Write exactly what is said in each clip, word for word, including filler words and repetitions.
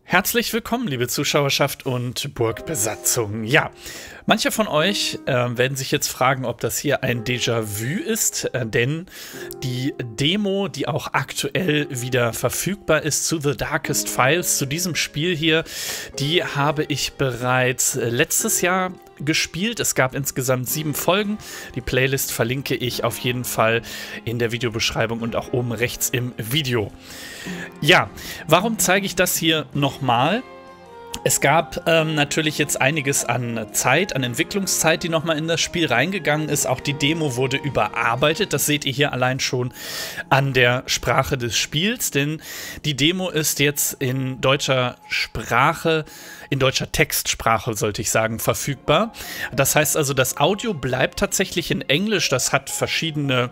Herzlich willkommen, liebe Zuschauerschaft und Burgbesatzung. Ja, manche von euch äh, werden sich jetzt fragen, ob das hier ein Déjà-vu ist, äh, denn die Demo, die auch aktuell wieder verfügbar ist zu The Darkest Files, zu diesem Spiel hier, die habe ich bereits äh, letztes Jahr gespielt. Es gab insgesamt sieben Folgen. Die Playlist verlinke ich auf jeden Fall in der Videobeschreibung und auch oben rechts im Video. Ja, warum zeige ich das hier nochmal? Es gab ähm, natürlich jetzt einiges an Zeit, an Entwicklungszeit, die nochmal in das Spiel reingegangen ist. Auch die Demo wurde überarbeitet. Das seht ihr hier allein schon an der Sprache des Spiels, denn die Demo ist jetzt in deutscher Sprache, in deutscher Textsprache, sollte ich sagen, verfügbar. Das heißt also, das Audio bleibt tatsächlich in Englisch. Das hat verschiedene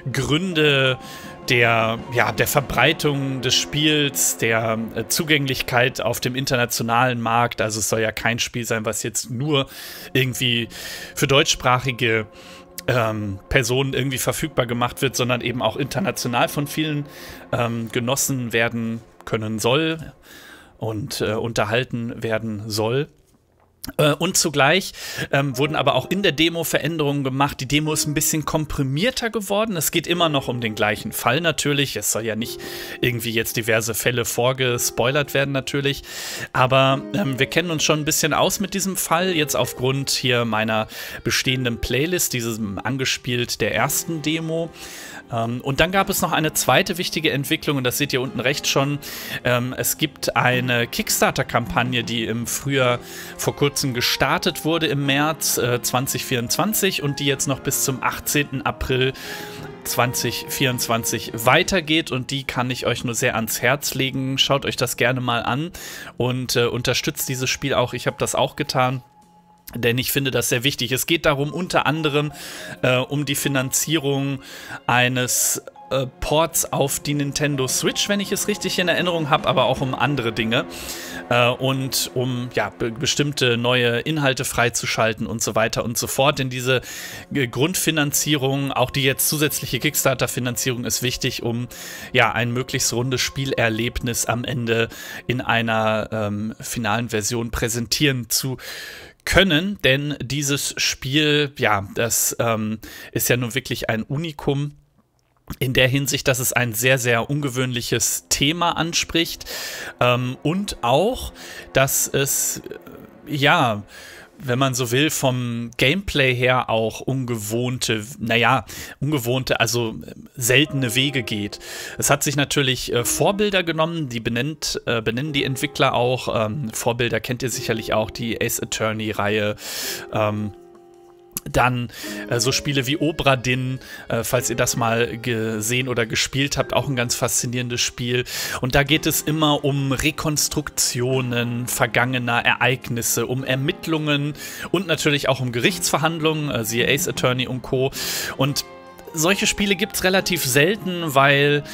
Gründe der, ja, der Verbreitung des Spiels, der äh, Zugänglichkeit auf dem internationalen Markt. Also es soll ja kein Spiel sein, was jetzt nur irgendwie für deutschsprachige ähm, Personen irgendwie verfügbar gemacht wird, sondern eben auch international von vielen ähm, genossen werden können soll und äh, unterhalten werden soll. Äh, und zugleich ähm, wurden aber auch in der Demo Veränderungen gemacht. Die Demo ist ein bisschen komprimierter geworden. Es geht immer noch um den gleichen Fall natürlich. Es soll ja nicht irgendwie jetzt diverse Fälle vorgespoilert werden natürlich. Aber ähm, wir kennen uns schon ein bisschen aus mit diesem Fall. Jetzt aufgrund hier meiner bestehenden Playlist, diesem angespielt der ersten Demo. Ähm, und dann gab es noch eine zweite wichtige Entwicklung, und das seht ihr unten rechts schon. Ähm, es gibt eine Kickstarter-Kampagne, die im Frühjahr vor kurzem gestartet wurde, im März äh, zwanzig vierundzwanzig, und die jetzt noch bis zum achtzehnten April zwanzig vierundzwanzig weitergeht, und die kann ich euch nur sehr ans Herz legen. Schaut euch das gerne mal an und äh, unterstützt dieses Spiel auch. Ich habe das auch getan, denn ich finde das sehr wichtig. Es geht darum, unter anderem äh, um die Finanzierung eines äh, Ports auf die Nintendo Switch, wenn ich es richtig in Erinnerung habe, aber auch um andere Dinge äh, und um ja, be bestimmte neue Inhalte freizuschalten und so weiter und so fort. Denn diese äh, Grundfinanzierung, auch die jetzt zusätzliche Kickstarter-Finanzierung, ist wichtig, um ja, ein möglichst rundes Spielerlebnis am Ende in einer ähm, finalen Version präsentieren zu können, denn dieses Spiel, ja, das ähm, ist ja nun wirklich ein Unikum in der Hinsicht, dass es ein sehr, sehr ungewöhnliches Thema anspricht ähm, und auch, dass es, äh, ja, wenn man so will, vom Gameplay her auch ungewohnte, naja, ungewohnte, also seltene Wege geht. Es hat sich natürlich äh, Vorbilder genommen, die benennt, äh, benennen die Entwickler auch. Ähm, Vorbilder kennt ihr sicherlich auch, die Ace Attorney-Reihe. Ähm, Dann äh, so Spiele wie Obra Dinn, äh, falls ihr das mal gesehen oder gespielt habt, auch ein ganz faszinierendes Spiel. Und da geht es immer um Rekonstruktionen vergangener Ereignisse, um Ermittlungen und natürlich auch um Gerichtsverhandlungen, äh, siehe Ace Attorney und Co. Und solche Spiele gibt es relativ selten, weil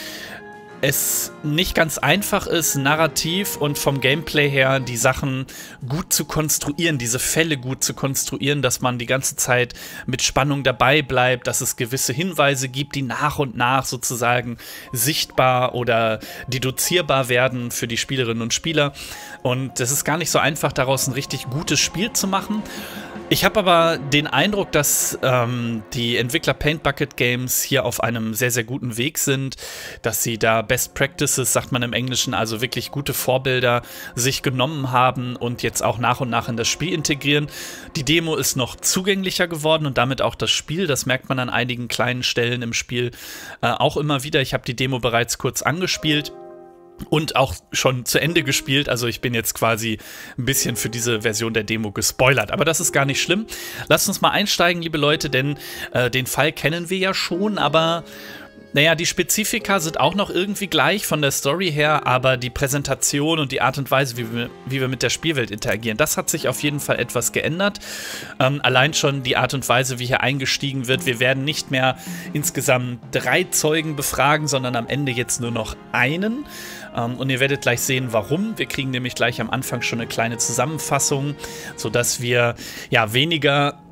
es nicht ganz einfach ist, narrativ und vom Gameplay her die Sachen gut zu konstruieren, diese Fälle gut zu konstruieren, dass man die ganze Zeit mit Spannung dabei bleibt, dass es gewisse Hinweise gibt, die nach und nach sozusagen sichtbar oder deduzierbar werden für die Spielerinnen und Spieler. Und es ist gar nicht so einfach, daraus ein richtig gutes Spiel zu machen. Ich habe aber den Eindruck, dass ähm, die Entwickler Paint Bucket Games hier auf einem sehr, sehr guten Weg sind, dass sie da Best Practices, sagt man im Englischen, also wirklich gute Vorbilder sich genommen haben und jetzt auch nach und nach in das Spiel integrieren. Die Demo ist noch zugänglicher geworden und damit auch das Spiel. Das merkt man an einigen kleinen Stellen im Spiel äh, auch immer wieder. Ich habe die Demo bereits kurz angespielt und auch schon zu Ende gespielt, also ich bin jetzt quasi ein bisschen für diese Version der Demo gespoilert, aber das ist gar nicht schlimm. Lasst uns mal einsteigen, liebe Leute, denn äh, den Fall kennen wir ja schon, aber naja, die Spezifika sind auch noch irgendwie gleich von der Story her, aber die Präsentation und die Art und Weise, wie wir, wie wir mit der Spielwelt interagieren, das hat sich auf jeden Fall etwas geändert. Ähm, allein schon die Art und Weise, wie hier eingestiegen wird. Wir werden nicht mehr insgesamt drei Zeugen befragen, sondern am Ende jetzt nur noch einen. Ähm, und ihr werdet gleich sehen, warum. Wir kriegen nämlich gleich am Anfang schon eine kleine Zusammenfassung, sodass wir ja weniger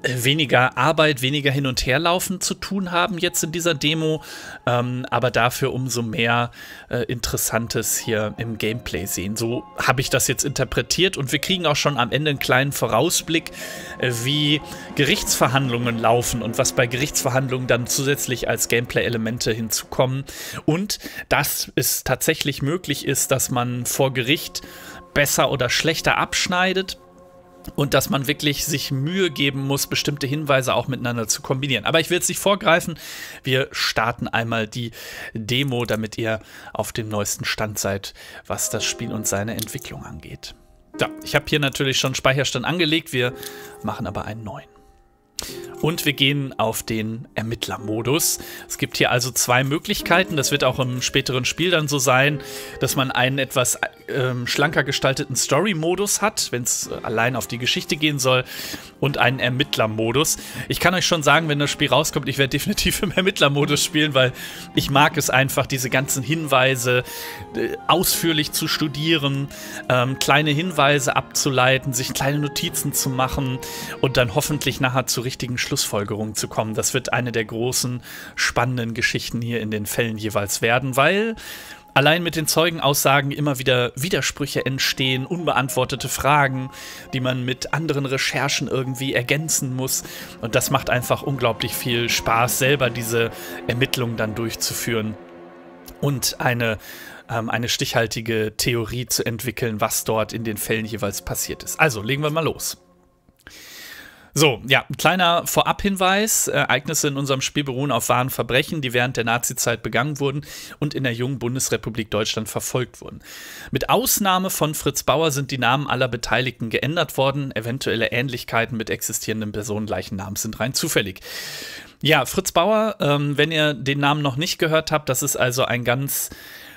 weniger Arbeit, weniger hin und her laufen zu tun haben jetzt in dieser Demo, ähm, aber dafür umso mehr äh, Interessantes hier im Gameplay sehen. So habe ich das jetzt interpretiert und wir kriegen auch schon am Ende einen kleinen Vorausblick, äh, wie Gerichtsverhandlungen laufen und was bei Gerichtsverhandlungen dann zusätzlich als Gameplay-Elemente hinzukommen und dass es tatsächlich möglich ist, dass man vor Gericht besser oder schlechter abschneidet. Und dass man wirklich sich Mühe geben muss, bestimmte Hinweise auch miteinander zu kombinieren. Aber ich will jetzt nicht vorgreifen. Wir starten einmal die Demo, damit ihr auf dem neuesten Stand seid, was das Spiel und seine Entwicklung angeht. Ja, ich habe hier natürlich schon Speicherstand angelegt. Wir machen aber einen neuen. Und wir gehen auf den Ermittlermodus. Es gibt hier also zwei Möglichkeiten. Das wird auch im späteren Spiel dann so sein, dass man einen etwas ähm, schlanker gestalteten Story-Modus hat, wenn es allein auf die Geschichte gehen soll, und einen Ermittlermodus. Ich kann euch schon sagen, wenn das Spiel rauskommt, ich werde definitiv im Ermittlermodus spielen, weil ich mag es einfach, diese ganzen Hinweise äh, ausführlich zu studieren, ähm, kleine Hinweise abzuleiten, sich kleine Notizen zu machen und dann hoffentlich nachher zu richtigen Schlussfolgerungen zu kommen. Das wird eine der großen, spannenden Geschichten hier in den Fällen jeweils werden, weil allein mit den Zeugenaussagen immer wieder Widersprüche entstehen, unbeantwortete Fragen, die man mit anderen Recherchen irgendwie ergänzen muss. Und das macht einfach unglaublich viel Spaß, selber diese Ermittlungen dann durchzuführen und eine, ähm, eine stichhaltige Theorie zu entwickeln, was dort in den Fällen jeweils passiert ist. Also, legen wir mal los. So, ja, ein kleiner Vorabhinweis. Ereignisse in unserem Spiel beruhen auf wahren Verbrechen, die während der Nazizeit begangen wurden und in der jungen Bundesrepublik Deutschland verfolgt wurden. Mit Ausnahme von Fritz Bauer sind die Namen aller Beteiligten geändert worden. Eventuelle Ähnlichkeiten mit existierenden Personen gleichen Namens sind rein zufällig. Ja, Fritz Bauer, ähm, wenn ihr den Namen noch nicht gehört habt, das ist also ein ganz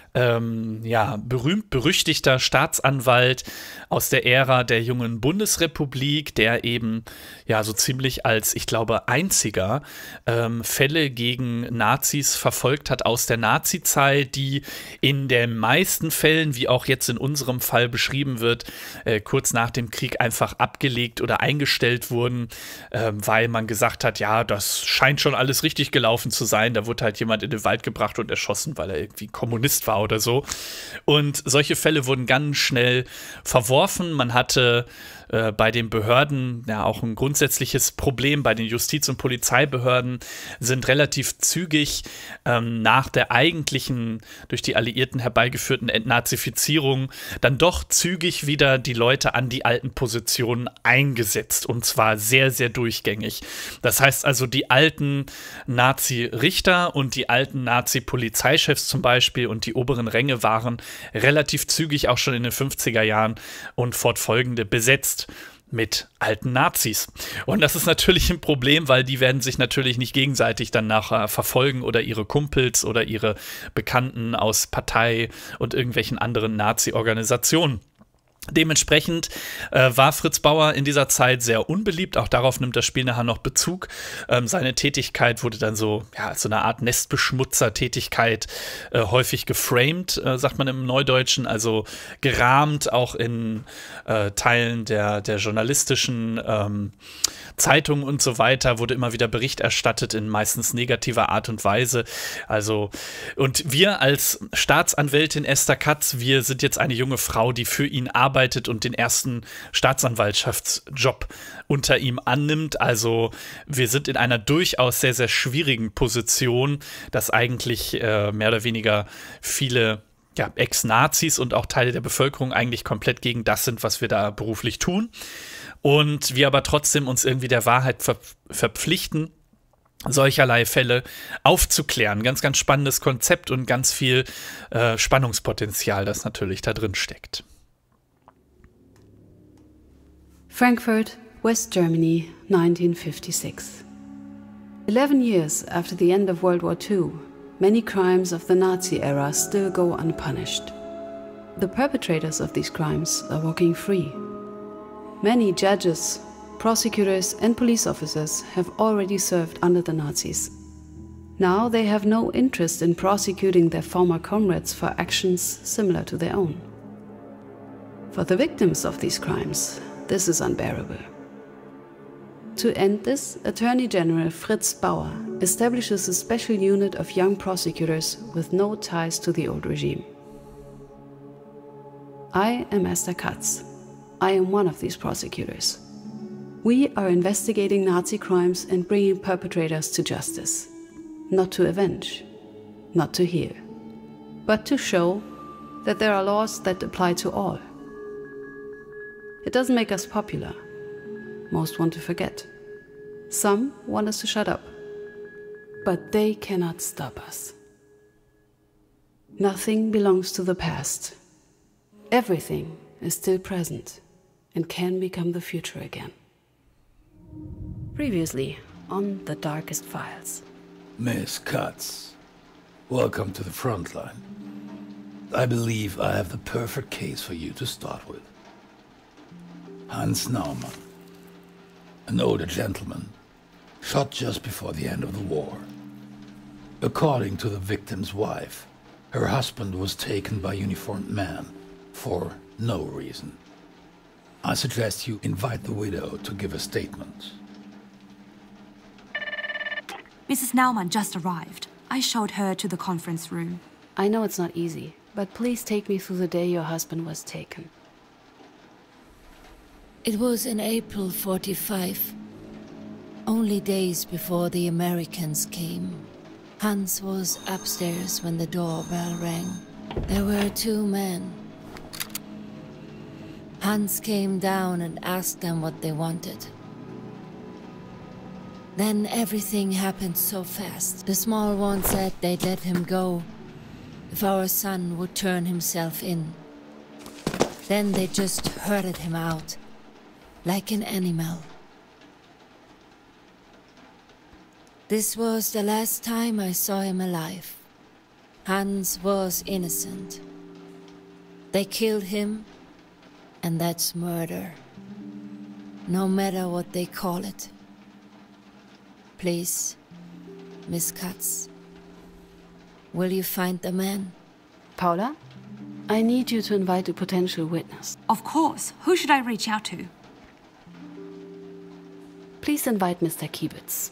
Ähm, ja, berühmt-berüchtigter Staatsanwalt aus der Ära der jungen Bundesrepublik, der eben ja so ziemlich als, ich glaube, einziger ähm, Fälle gegen Nazis verfolgt hat aus der Nazizeit, die in den meisten Fällen, wie auch jetzt in unserem Fall beschrieben wird, äh, kurz nach dem Krieg einfach abgelegt oder eingestellt wurden, äh, weil man gesagt hat, ja, das scheint schon alles richtig gelaufen zu sein. Da wurde halt jemand in den Wald gebracht und erschossen, weil er irgendwie Kommunist war oder so. Und solche Fälle wurden ganz schnell verworfen. Man hatte äh, bei den Behörden ja auch ein grundsätzliches Problem. Bei den Justiz- und Polizeibehörden sind relativ zügig ähm, nach der eigentlichen, durch die Alliierten herbeigeführten Entnazifizierung dann doch zügig wieder die Leute an die alten Positionen eingesetzt. Und zwar sehr, sehr durchgängig. Das heißt also, die alten Nazi-Richter und die alten Nazi-Polizeichefs zum Beispiel und die oberen Ränge waren relativ zügig auch schon in den fünfziger Jahren und fortfolgende besetzt mit alten Nazis. Und das ist natürlich ein Problem, weil die werden sich natürlich nicht gegenseitig dann nachher verfolgen oder ihre Kumpels oder ihre Bekannten aus Partei und irgendwelchen anderen Nazi-Organisationen. Dementsprechend äh, war Fritz Bauer in dieser Zeit sehr unbeliebt. Auch darauf nimmt das Spiel nachher noch Bezug. Ähm, seine Tätigkeit wurde dann so, ja, als so eine Art Nestbeschmutzer-Tätigkeit äh, häufig geframed, äh, sagt man im Neudeutschen, also gerahmt, auch in äh, Teilen der, der journalistischen ähm, Zeitungen und so weiter, wurde immer wieder Bericht erstattet in meistens negativer Art und Weise. Also, und wir als Staatsanwältin Esther Katz, wir sind jetzt eine junge Frau, die für ihn arbeitet und den ersten Staatsanwaltschaftsjob unter ihm annimmt. Also wir sind in einer durchaus sehr, sehr schwierigen Position, dass eigentlich äh, mehr oder weniger viele ja, Ex-Nazis und auch Teile der Bevölkerung eigentlich komplett gegen das sind, was wir da beruflich tun. Und wir aber trotzdem uns irgendwie der Wahrheit ver- verpflichten, solcherlei Fälle aufzuklären. Ganz, ganz spannendes Konzept und ganz viel äh, Spannungspotenzial, das natürlich da drin steckt. Frankfurt, West Germany, nineteen fifty-six. Eleven years after the end of World War Two, many crimes of the Nazi era still go unpunished. The perpetrators of these crimes are walking free. Many judges, prosecutors and police officers have already served under the Nazis. Now they have no interest in prosecuting their former comrades for actions similar to their own. For the victims of these crimes, this is unbearable. To end this, Attorney General Fritz Bauer establishes a special unit of young prosecutors with no ties to the old regime. I am Esther Katz. I am one of these prosecutors. We are investigating Nazi crimes and bringing perpetrators to justice. Not to avenge, not to heal, but to show that there are laws that apply to all. It doesn't make us popular. Most want to forget. Some want us to shut up. But they cannot stop us. Nothing belongs to the past. Everything is still present and can become the future again. Previously on The Darkest Files. Miss Katz, welcome to the front line. I believe I have the perfect case for you to start with. Hans Naumann, an older gentleman, shot just before the end of the war. According to the victim's wife, her husband was taken by uniformed men for no reason. I suggest you invite the widow to give a statement. Missus Naumann just arrived. I showed her to the conference room. I know it's not easy, but please take me through the day your husband was taken. It was in April forty-five, only days before the Americans came. Hans was upstairs when the doorbell rang. There were two men. Hans came down and asked them what they wanted. Then everything happened so fast. The small one said they'd let him go if our son would turn himself in. Then they just herded him out, like an animal. This was the last time I saw him alive. Hans was innocent. They killed him, and that's murder. No matter what they call it. Please, Miss Katz, will you find the man? Paula, I need you to invite a potential witness. Of course. Who should I reach out to? Please invite Mister Kiebitz.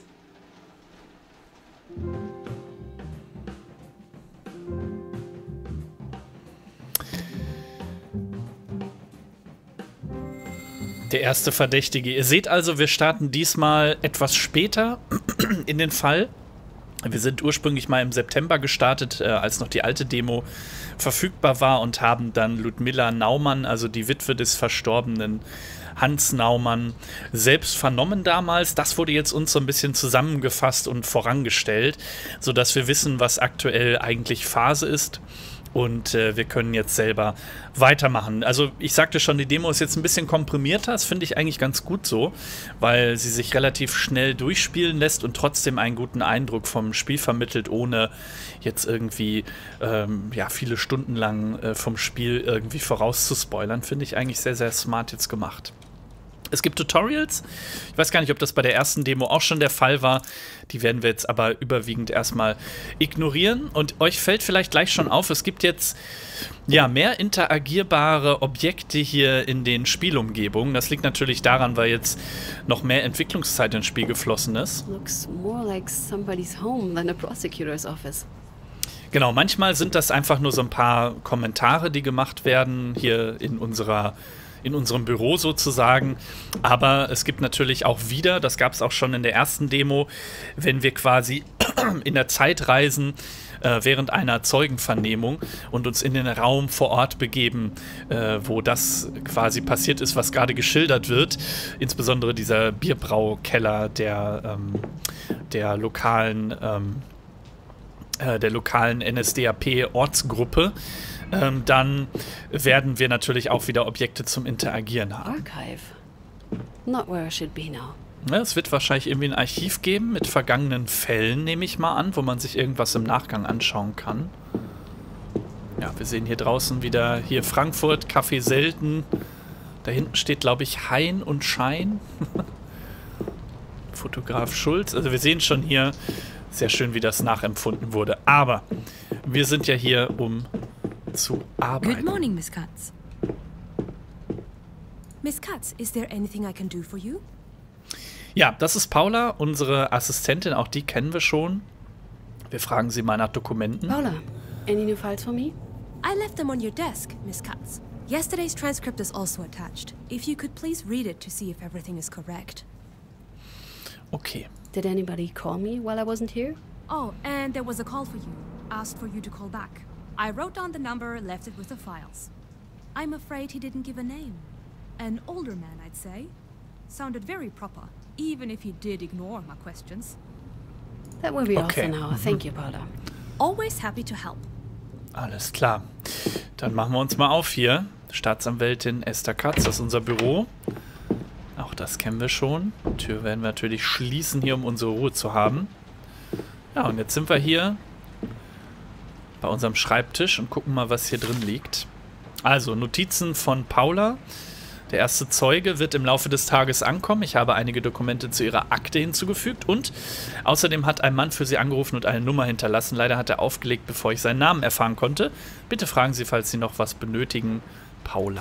Der erste Verdächtige. Ihr seht also, wir starten diesmal etwas später in den Fall. Wir sind ursprünglich mal im September gestartet, äh, als noch die alte Demo verfügbar war und haben dann Ludmilla Naumann, also die Witwe des verstorbenen Hans Naumann, selbst vernommen damals. Das wurde jetzt uns so ein bisschen zusammengefasst und vorangestellt, sodass wir wissen, was aktuell eigentlich Phase ist. Und äh, wir können jetzt selber weitermachen. Also ich sagte schon, die Demo ist jetzt ein bisschen komprimierter. Das finde ich eigentlich ganz gut so, weil sie sich relativ schnell durchspielen lässt und trotzdem einen guten Eindruck vom Spiel vermittelt, ohne jetzt irgendwie ähm, ja, viele Stunden lang äh, vom Spiel irgendwie vorauszuspoilern. Finde ich eigentlich sehr, sehr smart jetzt gemacht. Es gibt Tutorials. Ich weiß gar nicht, ob das bei der ersten Demo auch schon der Fall war. Die werden wir jetzt aber überwiegend erstmal ignorieren. Und euch fällt vielleicht gleich schon auf, es gibt jetzt ja mehr interagierbare Objekte hier in den Spielumgebungen. Das liegt natürlich daran, weil jetzt noch mehr Entwicklungszeit ins Spiel geflossen ist. Looks more like somebody's home than a prosecutor's office. Genau, manchmal sind das einfach nur so ein paar Kommentare, die gemacht werden hier in unserer in unserem Büro sozusagen, aber es gibt natürlich auch wieder, das gab es auch schon in der ersten Demo, wenn wir quasi in der Zeit reisen, äh, während einer Zeugenvernehmung und uns in den Raum vor Ort begeben, äh, wo das quasi passiert ist, was gerade geschildert wird, insbesondere dieser Bierbraukeller der, ähm, der lokalen ähm, äh, der lokalen N S D A P-Ortsgruppe. Ähm, dann werden wir natürlich auch wieder Objekte zum Interagieren haben. Archive. Not where I should be now. Ja, es wird wahrscheinlich irgendwie ein Archiv geben mit vergangenen Fällen, nehme ich mal an, wo man sich irgendwas im Nachgang anschauen kann. Ja, wir sehen hier draußen wieder hier Frankfurt, Café Selten. Da hinten steht, glaube ich, Hein und Schein. Fotograf Schulz. Also wir sehen schon hier sehr schön, wie das nachempfunden wurde. Aber wir sind ja hier, um zu arbeiten. Good morning, Miss Katz. Miss Katz, is there anything I can do for you? Ja, das ist Paula, unsere Assistentin. Auch die kennen wir schon. Wir fragen sie mal nach Dokumenten. Paula, any new files for me? I left them on your desk, Miss Katz. Yesterday's transcript is also attached. If you could please read it to see if everything is correct. Okay. Did anybody call me while I wasn't here? Oh, and there was a call for you. Asked for you to call back. I wrote down the number, left it with the files. I'm afraid he didn't give a name. An older man, I'd say. Sounded very proper, even if he did ignore my questions. That will be Okay. all for now. Thank you, Paula. Always happy to help. Alles klar. Dann machen wir uns mal auf hier. Staatsanwältin Esther Katz, das ist unser Büro. Auch das kennen wir schon. Die Tür werden wir natürlich schließen hier, um unsere Ruhe zu haben. Ja, und jetzt sind wir hier bei unserem Schreibtisch und gucken mal, was hier drin liegt. Also, Notizen von Paula. Der erste Zeuge wird im Laufe des Tages ankommen. Ich habe einige Dokumente zu ihrer Akte hinzugefügt und außerdem hat ein Mann für sie angerufen und eine Nummer hinterlassen. Leider hat er aufgelegt, bevor ich seinen Namen erfahren konnte. Bitte fragen Sie, falls Sie noch was benötigen. Paula.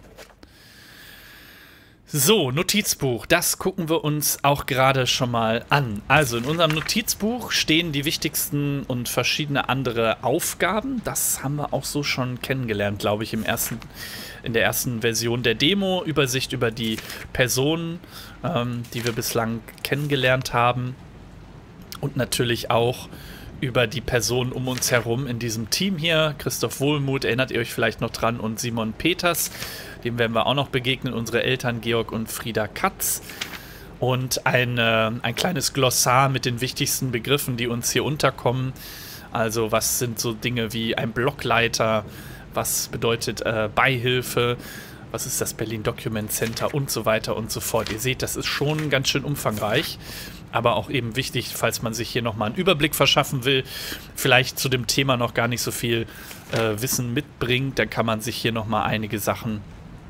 So, Notizbuch, das gucken wir uns auch gerade schon mal an. Also in unserem Notizbuch stehen die wichtigsten und verschiedene andere Aufgaben. Das haben wir auch so schon kennengelernt, glaube ich, im ersten, in der ersten Version der Demo. Übersicht über die Personen, ähm, die wir bislang kennengelernt haben. Und natürlich auch über die Personen um uns herum in diesem Team hier. Christoph Wohlmuth, erinnert ihr euch vielleicht noch dran, und Simon Peters. Dem werden wir auch noch begegnen, unsere Eltern Georg und Frieda Katz. Und ein, äh, ein kleines Glossar mit den wichtigsten Begriffen, die uns hier unterkommen. Also was sind so Dinge wie ein Blockleiter, was bedeutet äh, Beihilfe, was ist das Berlin Document Center und so weiter und so fort. Ihr seht, das ist schon ganz schön umfangreich, aber auch eben wichtig, falls man sich hier nochmal einen Überblick verschaffen will, vielleicht zu dem Thema noch gar nicht so viel äh, Wissen mitbringt, dann kann man sich hier nochmal einige Sachen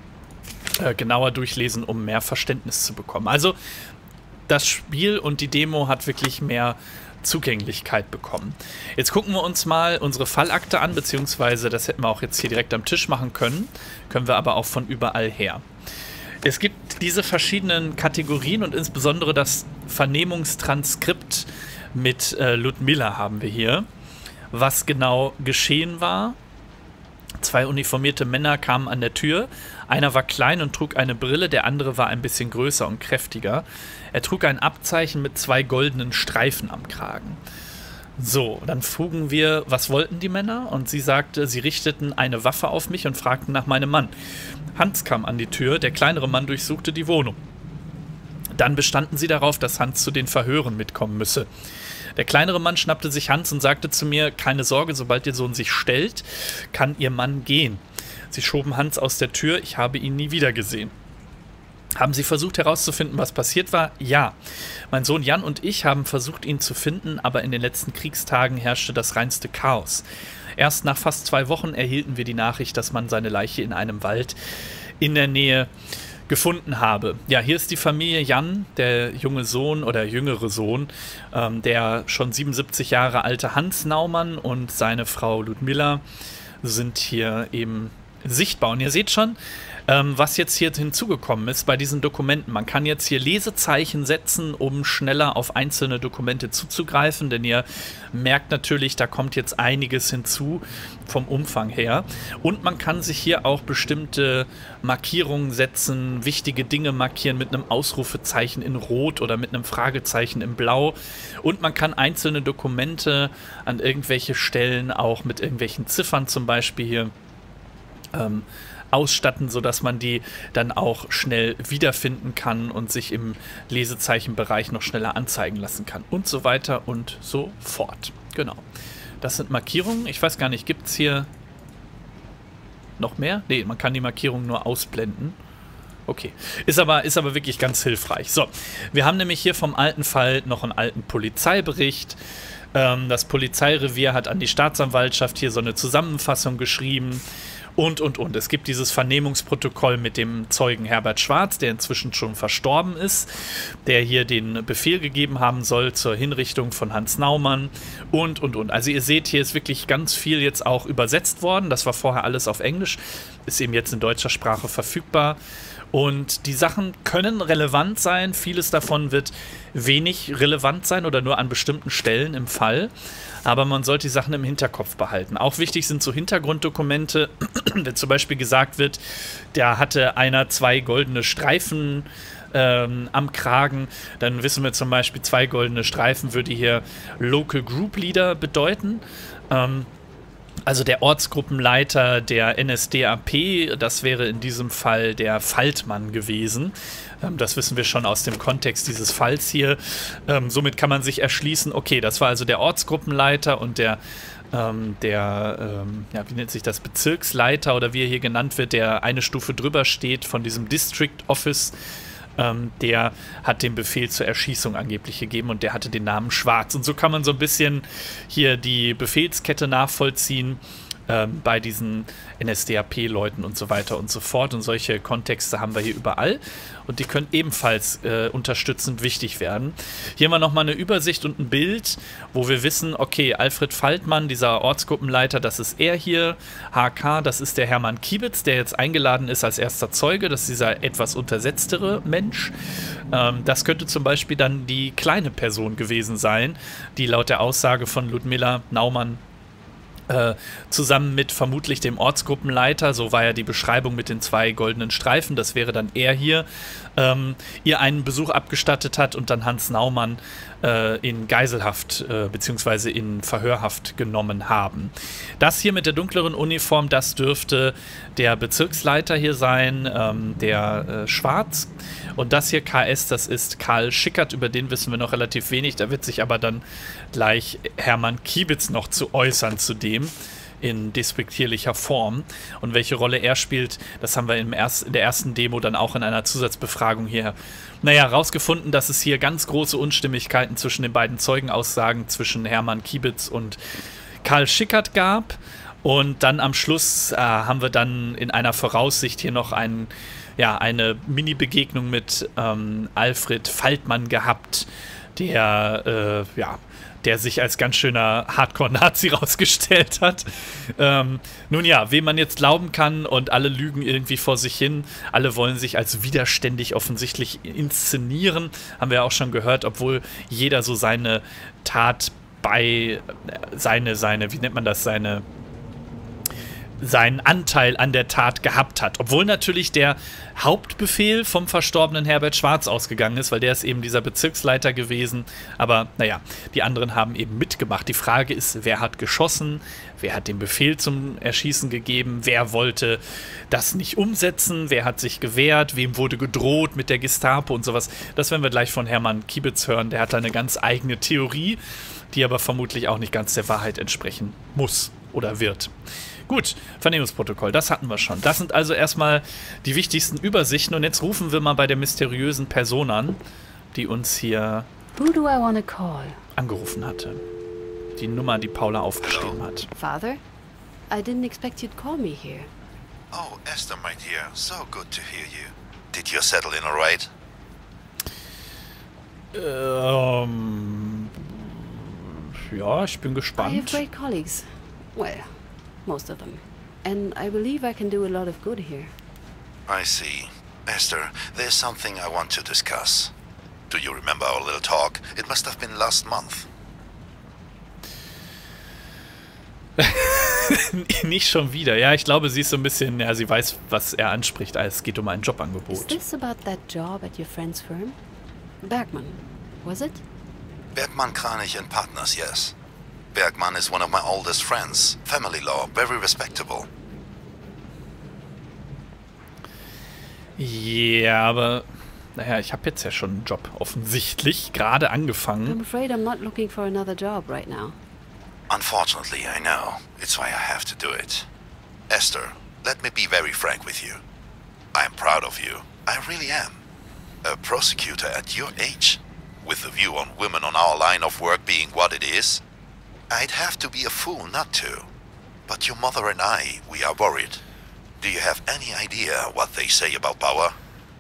äh, genauer durchlesen, um mehr Verständnis zu bekommen. Also das Spiel und die Demo hat wirklich mehr Zugänglichkeit bekommen. Jetzt gucken wir uns mal unsere Fallakte an, beziehungsweise das hätten wir auch jetzt hier direkt am Tisch machen können, können wir aber auch von überall her. Es gibt diese verschiedenen Kategorien und insbesondere das Vernehmungstranskript mit äh, Ludmilla haben wir hier. Was genau geschehen war: Zwei uniformierte Männer kamen an der Tür. Einer war klein und trug eine Brille, der andere war ein bisschen größer und kräftiger. Er trug ein Abzeichen mit zwei goldenen Streifen am Kragen. So, dann frugen wir, was wollten die Männer? Und sie sagte, sie richteten eine Waffe auf mich und fragten nach meinem Mann. Hans kam an die Tür, der kleinere Mann durchsuchte die Wohnung. Dann bestanden sie darauf, dass Hans zu den Verhören mitkommen müsse. Der kleinere Mann schnappte sich Hans und sagte zu mir, keine Sorge, sobald Ihr Sohn sich stellt, kann Ihr Mann gehen. Sie schoben Hans aus der Tür, ich habe ihn nie wieder gesehen. Haben Sie versucht herauszufinden, was passiert war? Ja. Mein Sohn Jan und ich haben versucht, ihn zu finden, aber in den letzten Kriegstagen herrschte das reinste Chaos. Erst nach fast zwei Wochen erhielten wir die Nachricht, dass man seine Leiche in einem Wald in der Nähe gefunden habe. Ja, hier ist die Familie Jan, der junge Sohn oder jüngere Sohn, ähm, der schon siebenundsiebzig Jahre alte Hans Naumann und seine Frau Ludmilla sind hier eben sichtbar. Und ihr seht schon, ähm, was jetzt hier hinzugekommen ist bei diesen Dokumenten. Man kann jetzt hier Lesezeichen setzen, um schneller auf einzelne Dokumente zuzugreifen, denn ihr merkt natürlich, da kommt jetzt einiges hinzu vom Umfang her. Und man kann sich hier auch bestimmte Markierungen setzen, wichtige Dinge markieren mit einem Ausrufezeichen in Rot oder mit einem Fragezeichen in Blau. Und man kann einzelne Dokumente an irgendwelche Stellen auch mit irgendwelchen Ziffern zum Beispiel hier ähm, ausstatten, sodass man die dann auch schnell wiederfinden kann und sich im Lesezeichenbereich noch schneller anzeigen lassen kann und so weiter und so fort. Genau. Das sind Markierungen. Ich weiß gar nicht, gibt es hier noch mehr? Ne, man kann die Markierungen nur ausblenden. Okay. Ist aber, ist aber wirklich ganz hilfreich. So, wir haben nämlich hier vom alten Fall noch einen alten Polizeibericht. Ähm, das Polizeirevier hat an die Staatsanwaltschaft hier so eine Zusammenfassung geschrieben. Und, und, und. Es gibt dieses Vernehmungsprotokoll mit dem Zeugen Herbert Schwarz, der inzwischen schon verstorben ist, der hier den Befehl gegeben haben soll zur Hinrichtung von Hans Naumann und, und, und. Also ihr seht, hier ist wirklich ganz viel jetzt auch übersetzt worden. Das war vorher alles auf Englisch, ist eben jetzt in deutscher Sprache verfügbar. Und die Sachen können relevant sein, vieles davon wird wenig relevant sein oder nur an bestimmten Stellen im Fall. Aber man sollte die Sachen im Hinterkopf behalten. Auch wichtig sind so Hintergrunddokumente, wenn zum Beispiel gesagt wird, da hatte einer zwei goldene Streifen ähm, am Kragen. Dann wissen wir zum Beispiel, zwei goldene Streifen würde hier Local Group Leader bedeuten. Ähm, Also der Ortsgruppenleiter der N S D A P, das wäre in diesem Fall der Faltmann gewesen. Ähm, das wissen wir schon aus dem Kontext dieses Falls hier. Ähm, somit kann man sich erschließen, okay, das war also der Ortsgruppenleiter und der, ähm, der ähm, ja, wie nennt sich das, Bezirksleiter oder wie er hier genannt wird, der eine Stufe drüber steht von diesem District Office. Ähm, der hat den Befehl zur Erschießung angeblich gegeben und der hatte den Namen Schwarz. Und so kann man so ein bisschen hier die Befehlskette nachvollziehen ähm, bei diesen N S D A P-Leuten und so weiter und so fort. Und solche Kontexte haben wir hier überall und die können ebenfalls äh, unterstützend wichtig werden. Hier haben wir nochmal eine Übersicht und ein Bild, wo wir wissen, okay, Alfred Faltmann, dieser Ortsgruppenleiter, das ist er hier. H K, das ist der Hermann Kiebitz, der jetzt eingeladen ist als erster Zeuge. Das ist dieser etwas untersetztere Mensch. Ähm, das könnte zum Beispiel dann die kleine Person gewesen sein, die laut der Aussage von Ludmilla Naumann Äh, zusammen mit vermutlich dem Ortsgruppenleiter, so war ja die Beschreibung mit den zwei goldenen Streifen, das wäre dann er hier, ähm, ihr einen Besuch abgestattet hat und dann Hans Naumann äh, in Geiselhaft äh, bzw. in Verhörhaft genommen haben. Das hier mit der dunkleren Uniform, das dürfte der Bezirksleiter hier sein, ähm, der äh, Schwarz. Und das hier K S, das ist Karl Schickert, über den wissen wir noch relativ wenig. Da wird sich aber dann gleich Hermann Kiebitz noch zu äußern zu dem in despektierlicher Form. Und welche Rolle er spielt, das haben wir im erst, in der ersten Demo dann auch in einer Zusatzbefragung hier, naja, rausgefunden, dass es hier ganz große Unstimmigkeiten zwischen den beiden Zeugenaussagen zwischen Hermann Kiebitz und Karl Schickert gab. Und dann am Schluss äh, haben wir dann in einer Voraussicht hier noch einen ja, eine Mini-Begegnung mit ähm, Alfred Faltmann gehabt, der, äh, ja, der sich als ganz schöner Hardcore-Nazi rausgestellt hat. Ähm, nun ja, wem man jetzt glauben kann und alle lügen irgendwie vor sich hin, alle wollen sich als widerständig offensichtlich inszenieren, haben wir ja auch schon gehört, obwohl jeder so seine Tat bei, seine, seine, wie nennt man das, seine seinen Anteil an der Tat gehabt hat. Obwohl natürlich der Hauptbefehl vom verstorbenen Herbert Schwarz ausgegangen ist, weil der ist eben dieser Bezirksleiter gewesen. Aber naja, die anderen haben eben mitgemacht. Die Frage ist, wer hat geschossen? Wer hat den Befehl zum Erschießen gegeben? Wer wollte das nicht umsetzen? Wer hat sich gewehrt? Wem wurde gedroht mit der Gestapo und sowas? Das werden wir gleich von Hermann Kiebitz hören. Der hat da eine ganz eigene Theorie, die aber vermutlich auch nicht ganz der Wahrheit entsprechen muss oder wird. Gut, Vernehmungsprotokoll, das hatten wir schon. Das sind also erstmal die wichtigsten Übersichten. Und jetzt rufen wir mal bei der mysteriösen Person an, die uns hier Who do I want to call? angerufen hatte. Die Nummer, die Paula aufgeschrieben hat. Father? I didn't expect you'd call me here. Oh, Esther, my dear. So good to hear you. Did you settle in all right? Ähm... Ja, ich bin I have gespannt. great colleagues. Well, most of them. And I believe I can do a lot of good here. I see. Esther, there's something I want to discuss. Do you remember our little talk? It must have been last month. Nicht schon wieder. Ja, ich glaube, sie ist so ein bisschen, ja, sie weiß, was er anspricht. Es geht um ein Is Jobangebot. this about that job at your friend's firm? Bergman, was it? Bergman, Kranich and Partners, yes. Bergman is one of my oldest friends. Family law, very respectable. Ja, aber naja, ich habe jetzt ja schon einen Job offensichtlich gerade I'm angefangen. afraid I'm not looking for another job right now. Unfortunately, I know. It's why I have to do it. Esther, let me be very frank with you. I'm proud of you. I really am. A prosecutor at your age, with the view on women on our line of work being what it is, I'd have to be a fool not to. But your mother and I, we are worried. Do you have any idea what they say about Bauer?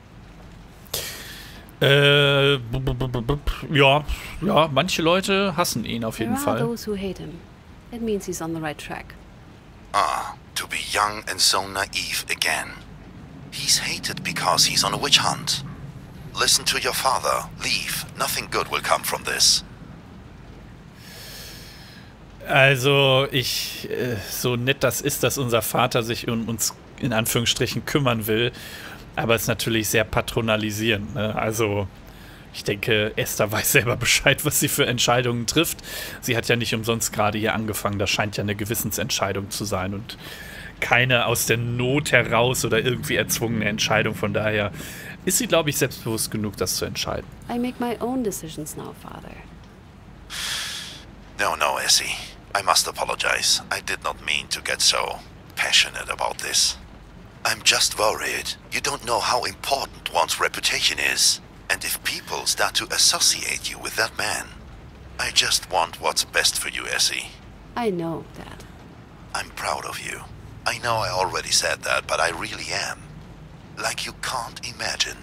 Äh, b -b -b -b ja, ja, manche Leute hassen ihn auf jeden There are Fall. those who hate him. It means he's on the right track. Ah, to be young and so naive again. He's hated defeated because he's on a witch hunt. Listen to your father. Leave. Nothing good will come from this. Also, ich, äh, so nett das ist, dass unser Vater sich um uns in Anführungsstrichen kümmern will, aber es ist natürlich sehr patronalisierend, ne? Also, ich denke, Esther weiß selber Bescheid, was sie für Entscheidungen trifft. Sie hat ja nicht umsonst gerade hier angefangen. Das scheint ja eine Gewissensentscheidung zu sein und keine aus der Not heraus oder irgendwie erzwungene Entscheidung. Von daher ist sie, glaube ich, selbstbewusst genug, das zu entscheiden. I make my own decisions now, Father. No, no, Essie. I must apologize. I did not mean to get so passionate about this. I'm just worried. You don't know how important one's reputation is. And if people start to associate you with that man, I just want what's best for you, Essie. I know that. I'm proud of you. I know I already said that, but I really am. Like you can't imagine.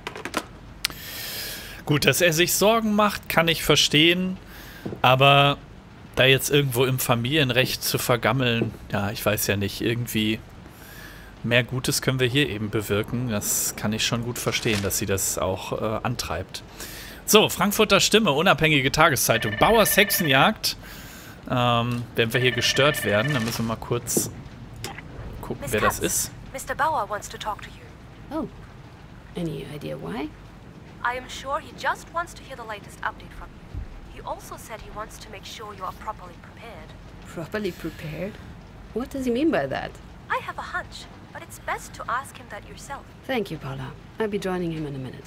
Gut, dass er sich Sorgen macht, kann ich verstehen, aber da jetzt irgendwo im Familienrecht zu vergammeln, ja, ich weiß ja nicht, irgendwie mehr Gutes können wir hier eben bewirken. Das kann ich schon gut verstehen, dass sie das auch äh, antreibt. So, Frankfurter Stimme, unabhängige Tageszeitung. Bauers Hexenjagd. Ähm, wenn wir hier gestört werden, dann müssen wir mal kurz gucken, Miss wer Katz, das ist. Mister Bauer wants to talk to you. Oh. Any idea why? I am sure he just wants to hear the latest update from you. He also said he wants to make sure you are properly prepared. Properly prepared? What does he mean by that? I have a hunch, but it's best to ask him that yourself. Thank you, Paula. I'll be joining him in a minute.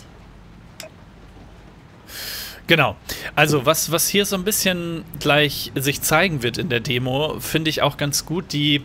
Genau. Also was, was hier so ein bisschen gleich sich zeigen wird in der Demo, finde ich auch ganz gut. Die,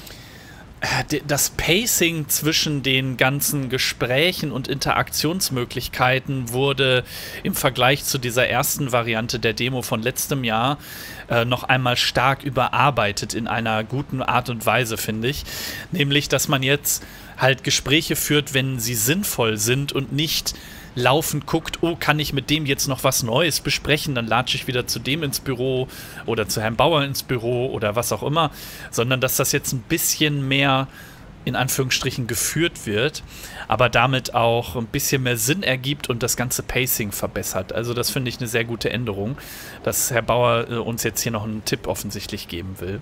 das Pacing zwischen den ganzen Gesprächen und Interaktionsmöglichkeiten wurde im Vergleich zu dieser ersten Variante der Demo von letztem Jahr äh, noch einmal stark überarbeitet in einer guten Art und Weise, finde ich. Nämlich, dass man jetzt halt Gespräche führt, wenn sie sinnvoll sind und nicht laufend guckt, oh, kann ich mit dem jetzt noch was Neues besprechen, dann latsche ich wieder zu dem ins Büro oder zu Herrn Bauer ins Büro oder was auch immer, sondern dass das jetzt ein bisschen mehr in Anführungsstrichen geführt wird, aber damit auch ein bisschen mehr Sinn ergibt und das ganze Pacing verbessert. Also das finde ich eine sehr gute Änderung, dass Herr Bauer äh, uns jetzt hier noch einen Tipp offensichtlich geben will.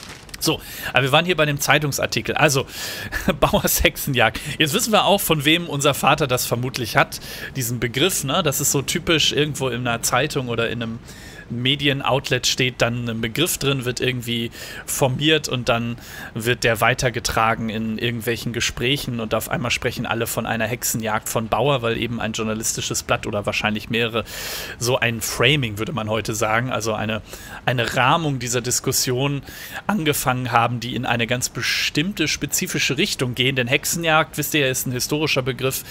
So, aber wir waren hier bei dem Zeitungsartikel. Also, Bauers Hexenjagd. Jetzt wissen wir auch, von wem unser Vater das vermutlich hat, diesen Begriff, ne? Das ist so typisch irgendwo in einer Zeitung oder in einem Medienoutlet steht dann ein Begriff drin, wird irgendwie formiert und dann wird der weitergetragen in irgendwelchen Gesprächen und auf einmal sprechen alle von einer Hexenjagd von Bauer, weil eben ein journalistisches Blatt oder wahrscheinlich mehrere so ein Framing, würde man heute sagen, also eine, eine Rahmung dieser Diskussion angefangen haben, die in eine ganz bestimmte, spezifische Richtung gehen, denn Hexenjagd, wisst ihr, ist ein historischer Begriff,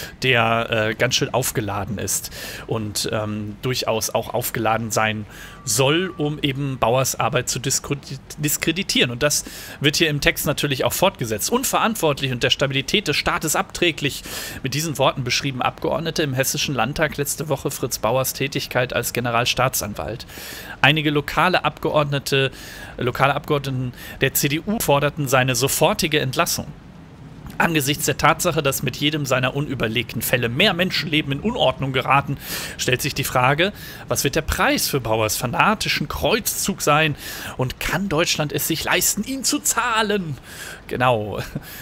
der äh, ganz schön aufgeladen ist und ähm, durchaus auch aufgeladen sein soll, um eben Bauers Arbeit zu diskreditieren. Und das wird hier im Text natürlich auch fortgesetzt. Unverantwortlich und der Stabilität des Staates abträglich. Mit diesen Worten beschrieben Abgeordnete im Hessischen Landtag letzte Woche Fritz Bauers Tätigkeit als Generalstaatsanwalt. Einige lokale Abgeordnete, lokale Abgeordneten der C D U forderten seine sofortige Entlassung. Angesichts der Tatsache, dass mit jedem seiner unüberlegten Fälle mehr Menschenleben in Unordnung geraten, stellt sich die Frage, was wird der Preis für Bauers fanatischen Kreuzzug sein und kann Deutschland es sich leisten, ihn zu zahlen? Genau.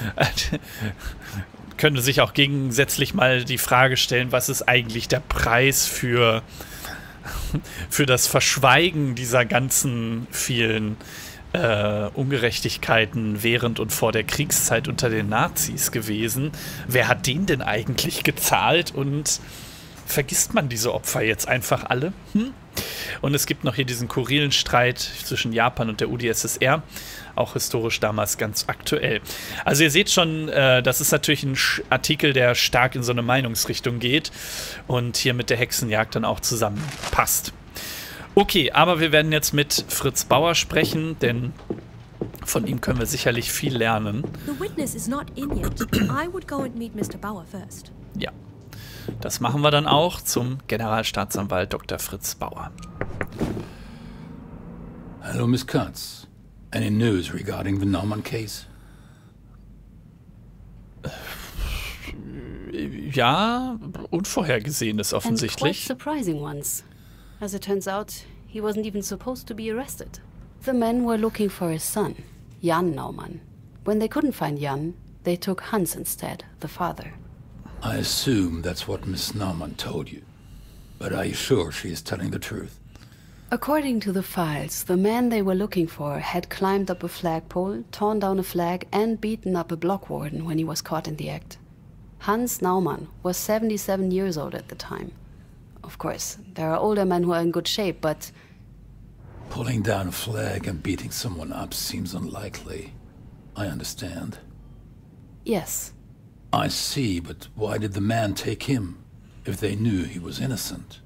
Könnte sich auch gegensätzlich mal die Frage stellen, was ist eigentlich der Preis für, für das Verschweigen dieser ganzen vielen Äh, Ungerechtigkeiten während und vor der Kriegszeit unter den Nazis gewesen. Wer hat den denn eigentlich gezahlt und vergisst man diese Opfer jetzt einfach alle? Hm? Und es gibt noch hier diesen kurilen Streit zwischen Japan und der U d S S R, auch historisch damals ganz aktuell. Also ihr seht schon, äh, das ist natürlich ein Artikel, der stark in so eine Meinungsrichtung geht und hier mit der Hexenjagd dann auch zusammenpasst. Okay, aber wir werden jetzt mit Fritz Bauer sprechen, denn von ihm können wir sicherlich viel lernen. The witness is not in yet. I would go and meet Mister Bauer first. Ja, das machen wir dann auch zum Generalstaatsanwalt Doktor Fritz Bauer. Hello, Miss Katz. Any news regarding the Naumann case? ja, Unvorhergesehenes offensichtlich. And quite surprising ones. As it turns out, he wasn't even supposed to be arrested. The men were looking for his son, Jan Naumann. When they couldn't find Jan, they took Hans instead, the father. I assume that's what Miss Naumann told you. But are you sure she is telling the truth? According to the files, the man they were looking for had climbed up a flagpole, torn down a flag, and beaten up a block warden when he was caught in the act. Hans Naumann was seventy-seven years old at the time. Of course, there are older men who are in good shape, but... Pulling down a flag and beating someone up seems unlikely. I understand. Yes. I see, but why did the man take him, if they knew he was innocent?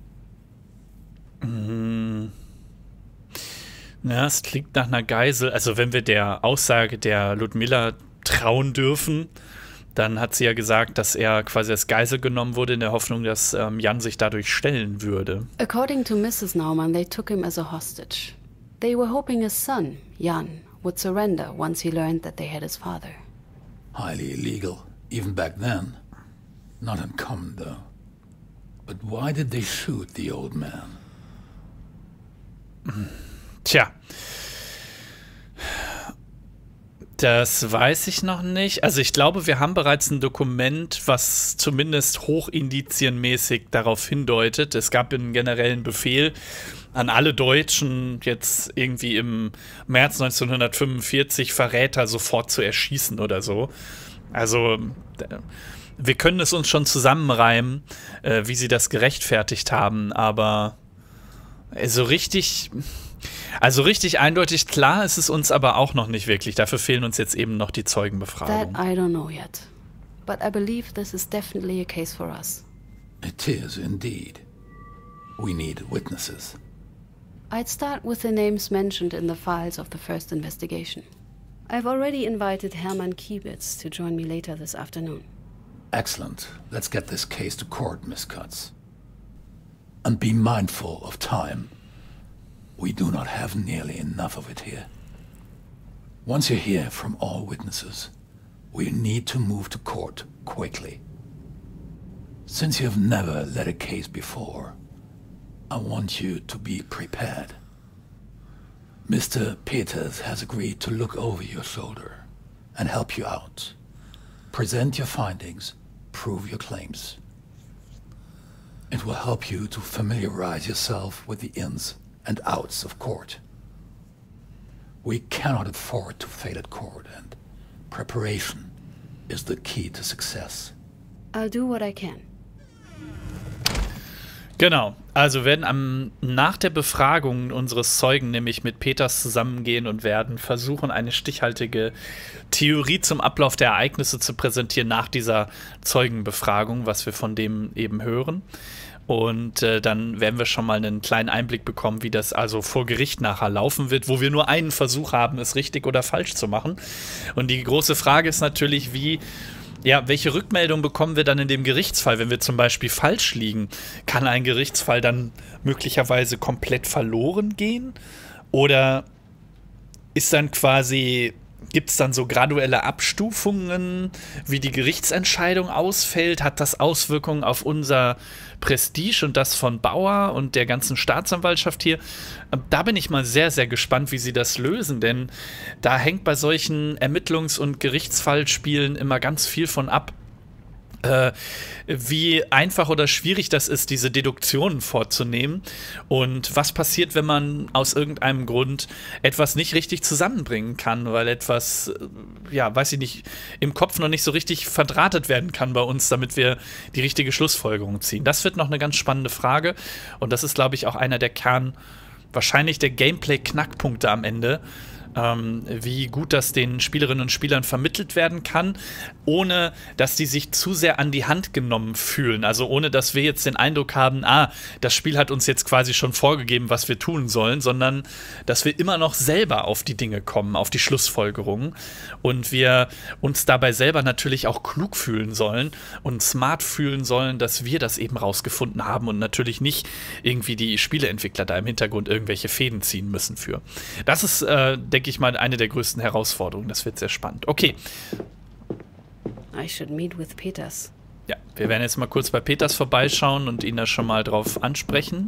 Mm. Ja, es klingt nach einer Geisel. Also wenn wir der Aussage der Ludmilla trauen dürfen, dann hat sie ja gesagt, dass er quasi als Geisel genommen wurde, in der Hoffnung, dass ähm, Jan sich dadurch stellen würde. According to Missus Naumann, they took him as a hostage. They were hoping his son, Jan, would surrender once he learned that they had his father. Highly illegal, even back then. Not uncommon, though. But why did they shoot the old man? Tja. Das weiß ich noch nicht. Also ich glaube, wir haben bereits ein Dokument, was zumindest hochindizienmäßig darauf hindeutet. Es gab einen generellen Befehl an alle Deutschen, jetzt irgendwie im März neunzehnhundertfünfundvierzig Verräter sofort zu erschießen oder so. Also wir können es uns schon zusammenreimen, äh, wie sie das gerechtfertigt haben, aber so richtig... Also richtig eindeutig klar ist es uns aber auch noch nicht wirklich. Dafür fehlen uns jetzt eben noch die Zeugenbefragungen. That I don't know yet. But I believe this is definitely a case for us. It is indeed. We need witnesses. I'd start with the names mentioned in the files of the first investigation. I've already invited Hermann Kiebitz to join me later this afternoon. Excellent. Let's get this case to court, Miss Cutts. And be mindful of time. We do not have nearly enough of it here. Once you hear from all witnesses, we need to move to court quickly. Since you have never led a case before, I want you to be prepared. Mister Peters has agreed to look over your shoulder and help you out. Present your findings, prove your claims. It will help you to familiarize yourself with the ins and outs of court. We cannot afford to fail at court, and preparation is the key to success. I'll do what I can. Genau, also werden am, nach der Befragung unseres Zeugen nämlich mit Peters zusammengehen und werden versuchen, eine stichhaltige Theorie zum Ablauf der Ereignisse zu präsentieren nach dieser Zeugenbefragung, was wir von dem eben hören. Und äh, dann werden wir schon mal einen kleinen Einblick bekommen, wie das also vor Gericht nachher laufen wird, wo wir nur einen Versuch haben, es richtig oder falsch zu machen. Und die große Frage ist natürlich, wie, ja, welche Rückmeldung bekommen wir dann in dem Gerichtsfall, wenn wir zum Beispiel falsch liegen? Kann ein Gerichtsfall dann möglicherweise komplett verloren gehen? Oder ist dann quasi... Gibt es dann so graduelle Abstufungen, wie die Gerichtsentscheidung ausfällt? Hat das Auswirkungen auf unser Prestige und das von Bauer und der ganzen Staatsanwaltschaft hier? Da bin ich mal sehr, sehr gespannt, wie sie das lösen, denn da hängt bei solchen Ermittlungs- und Gerichtsfallspielen immer ganz viel von ab, äh, wie einfach oder schwierig das ist, diese Deduktionen vorzunehmen und was passiert, wenn man aus irgendeinem Grund etwas nicht richtig zusammenbringen kann, weil etwas, ja, weiß ich nicht, im Kopf noch nicht so richtig verdrahtet werden kann bei uns, damit wir die richtige Schlussfolgerung ziehen. Das wird noch eine ganz spannende Frage und das ist, glaube ich, auch einer der Kern, wahrscheinlich der Gameplay-Knackpunkte am Ende, Ähm, wie gut das den Spielerinnen und Spielern vermittelt werden kann, ohne dass die sich zu sehr an die Hand genommen fühlen. Also ohne, dass wir jetzt den Eindruck haben, ah, das Spiel hat uns jetzt quasi schon vorgegeben, was wir tun sollen, sondern dass wir immer noch selber auf die Dinge kommen, auf die Schlussfolgerungen und wir uns dabei selber natürlich auch klug fühlen sollen und smart fühlen sollen, dass wir das eben rausgefunden haben und natürlich nicht irgendwie die Spieleentwickler da im Hintergrund irgendwelche Fäden ziehen müssen für. Das ist äh, der denke ich mal, eine der größten Herausforderungen. Das wird sehr spannend. Okay. I should meet with Peters. Ja, wir werden jetzt mal kurz bei Peters vorbeischauen und ihn da schon mal drauf ansprechen.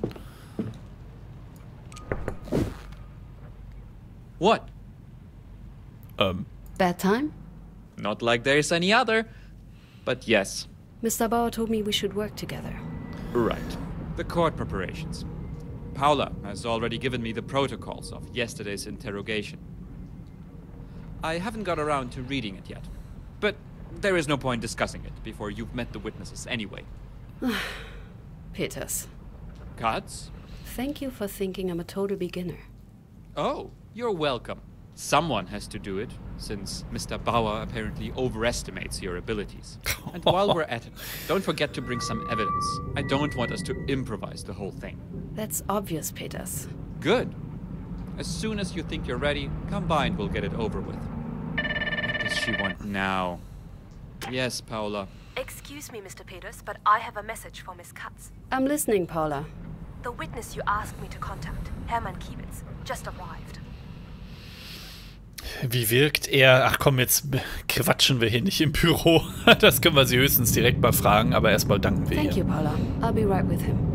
What? Ähm. Bad time? Not like there's any other. But yes. Mister Bauer told me we should work together. Right. The court preparations. Paula has already given me the protocols of yesterday's interrogation. I haven't got around to reading it yet. But there is no point discussing it before you've met the witnesses anyway. Peters. Katz? Thank you for thinking I'm a total beginner. Oh, you're welcome. Someone has to do it, since Mister Bauer apparently overestimates your abilities. And while we're at it, don't forget to bring some evidence. I don't want us to improvise the whole thing. That's obvious, Peters. Good. As soon as you think you're ready, come by and we'll get it over with. What does she want now? Yes, Paula. Excuse me, Mister Peters, but I have a message for Miss Katz. I'm listening, Paula. The witness you asked me to contact, Hermann Kiebitz, just arrived. Wie wirkt er? Ach komm, jetzt quatschen wir hier nicht im Büro. Das können wir sie höchstens direkt mal fragen, aber erstmal danken wir Thank ihr. you, Paula. I'll be right with him.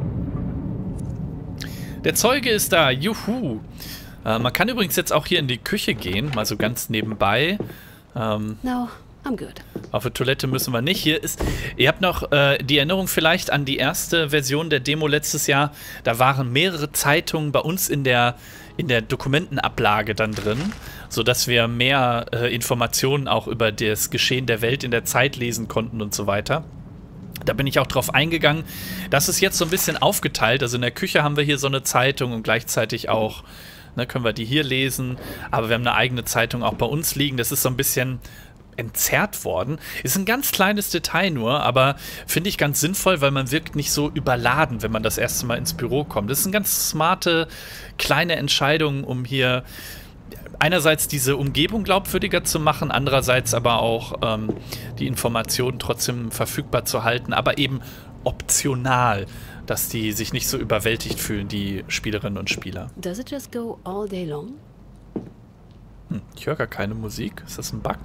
Der Zeuge ist da, juhu. Äh, man kann übrigens jetzt auch hier in die Küche gehen, mal so ganz nebenbei. Ähm, No, I'm good. Auf der Toilette müssen wir nicht. Hier ist, ihr habt noch äh, die Erinnerung vielleicht an die erste Version der Demo letztes Jahr. Da waren mehrere Zeitungen bei uns in der, in der Dokumentenablage dann drin, sodass wir mehr äh, Informationen auch über das Geschehen der Welt in der Zeit lesen konnten und so weiter. Da bin ich auch drauf eingegangen. Das ist jetzt so ein bisschen aufgeteilt. Also in der Küche haben wir hier so eine Zeitung und gleichzeitig auch, ne, können wir die hier lesen. Aber wir haben eine eigene Zeitung auch bei uns liegen. Das ist so ein bisschen entzerrt worden. Ist ein ganz kleines Detail nur, aber finde ich ganz sinnvoll, weil man wirkt nicht so überladen, wenn man das erste Mal ins Büro kommt. Das ist eine ganz smarte, kleine Entscheidung, um hier einerseits diese Umgebung glaubwürdiger zu machen, andererseits aber auch ähm, die Informationen trotzdem verfügbar zu halten, aber eben optional, dass die sich nicht so überwältigt fühlen, die Spielerinnen und Spieler. Does it just go all day long? Hm, ich höre gar keine Musik. Ist das ein Bug?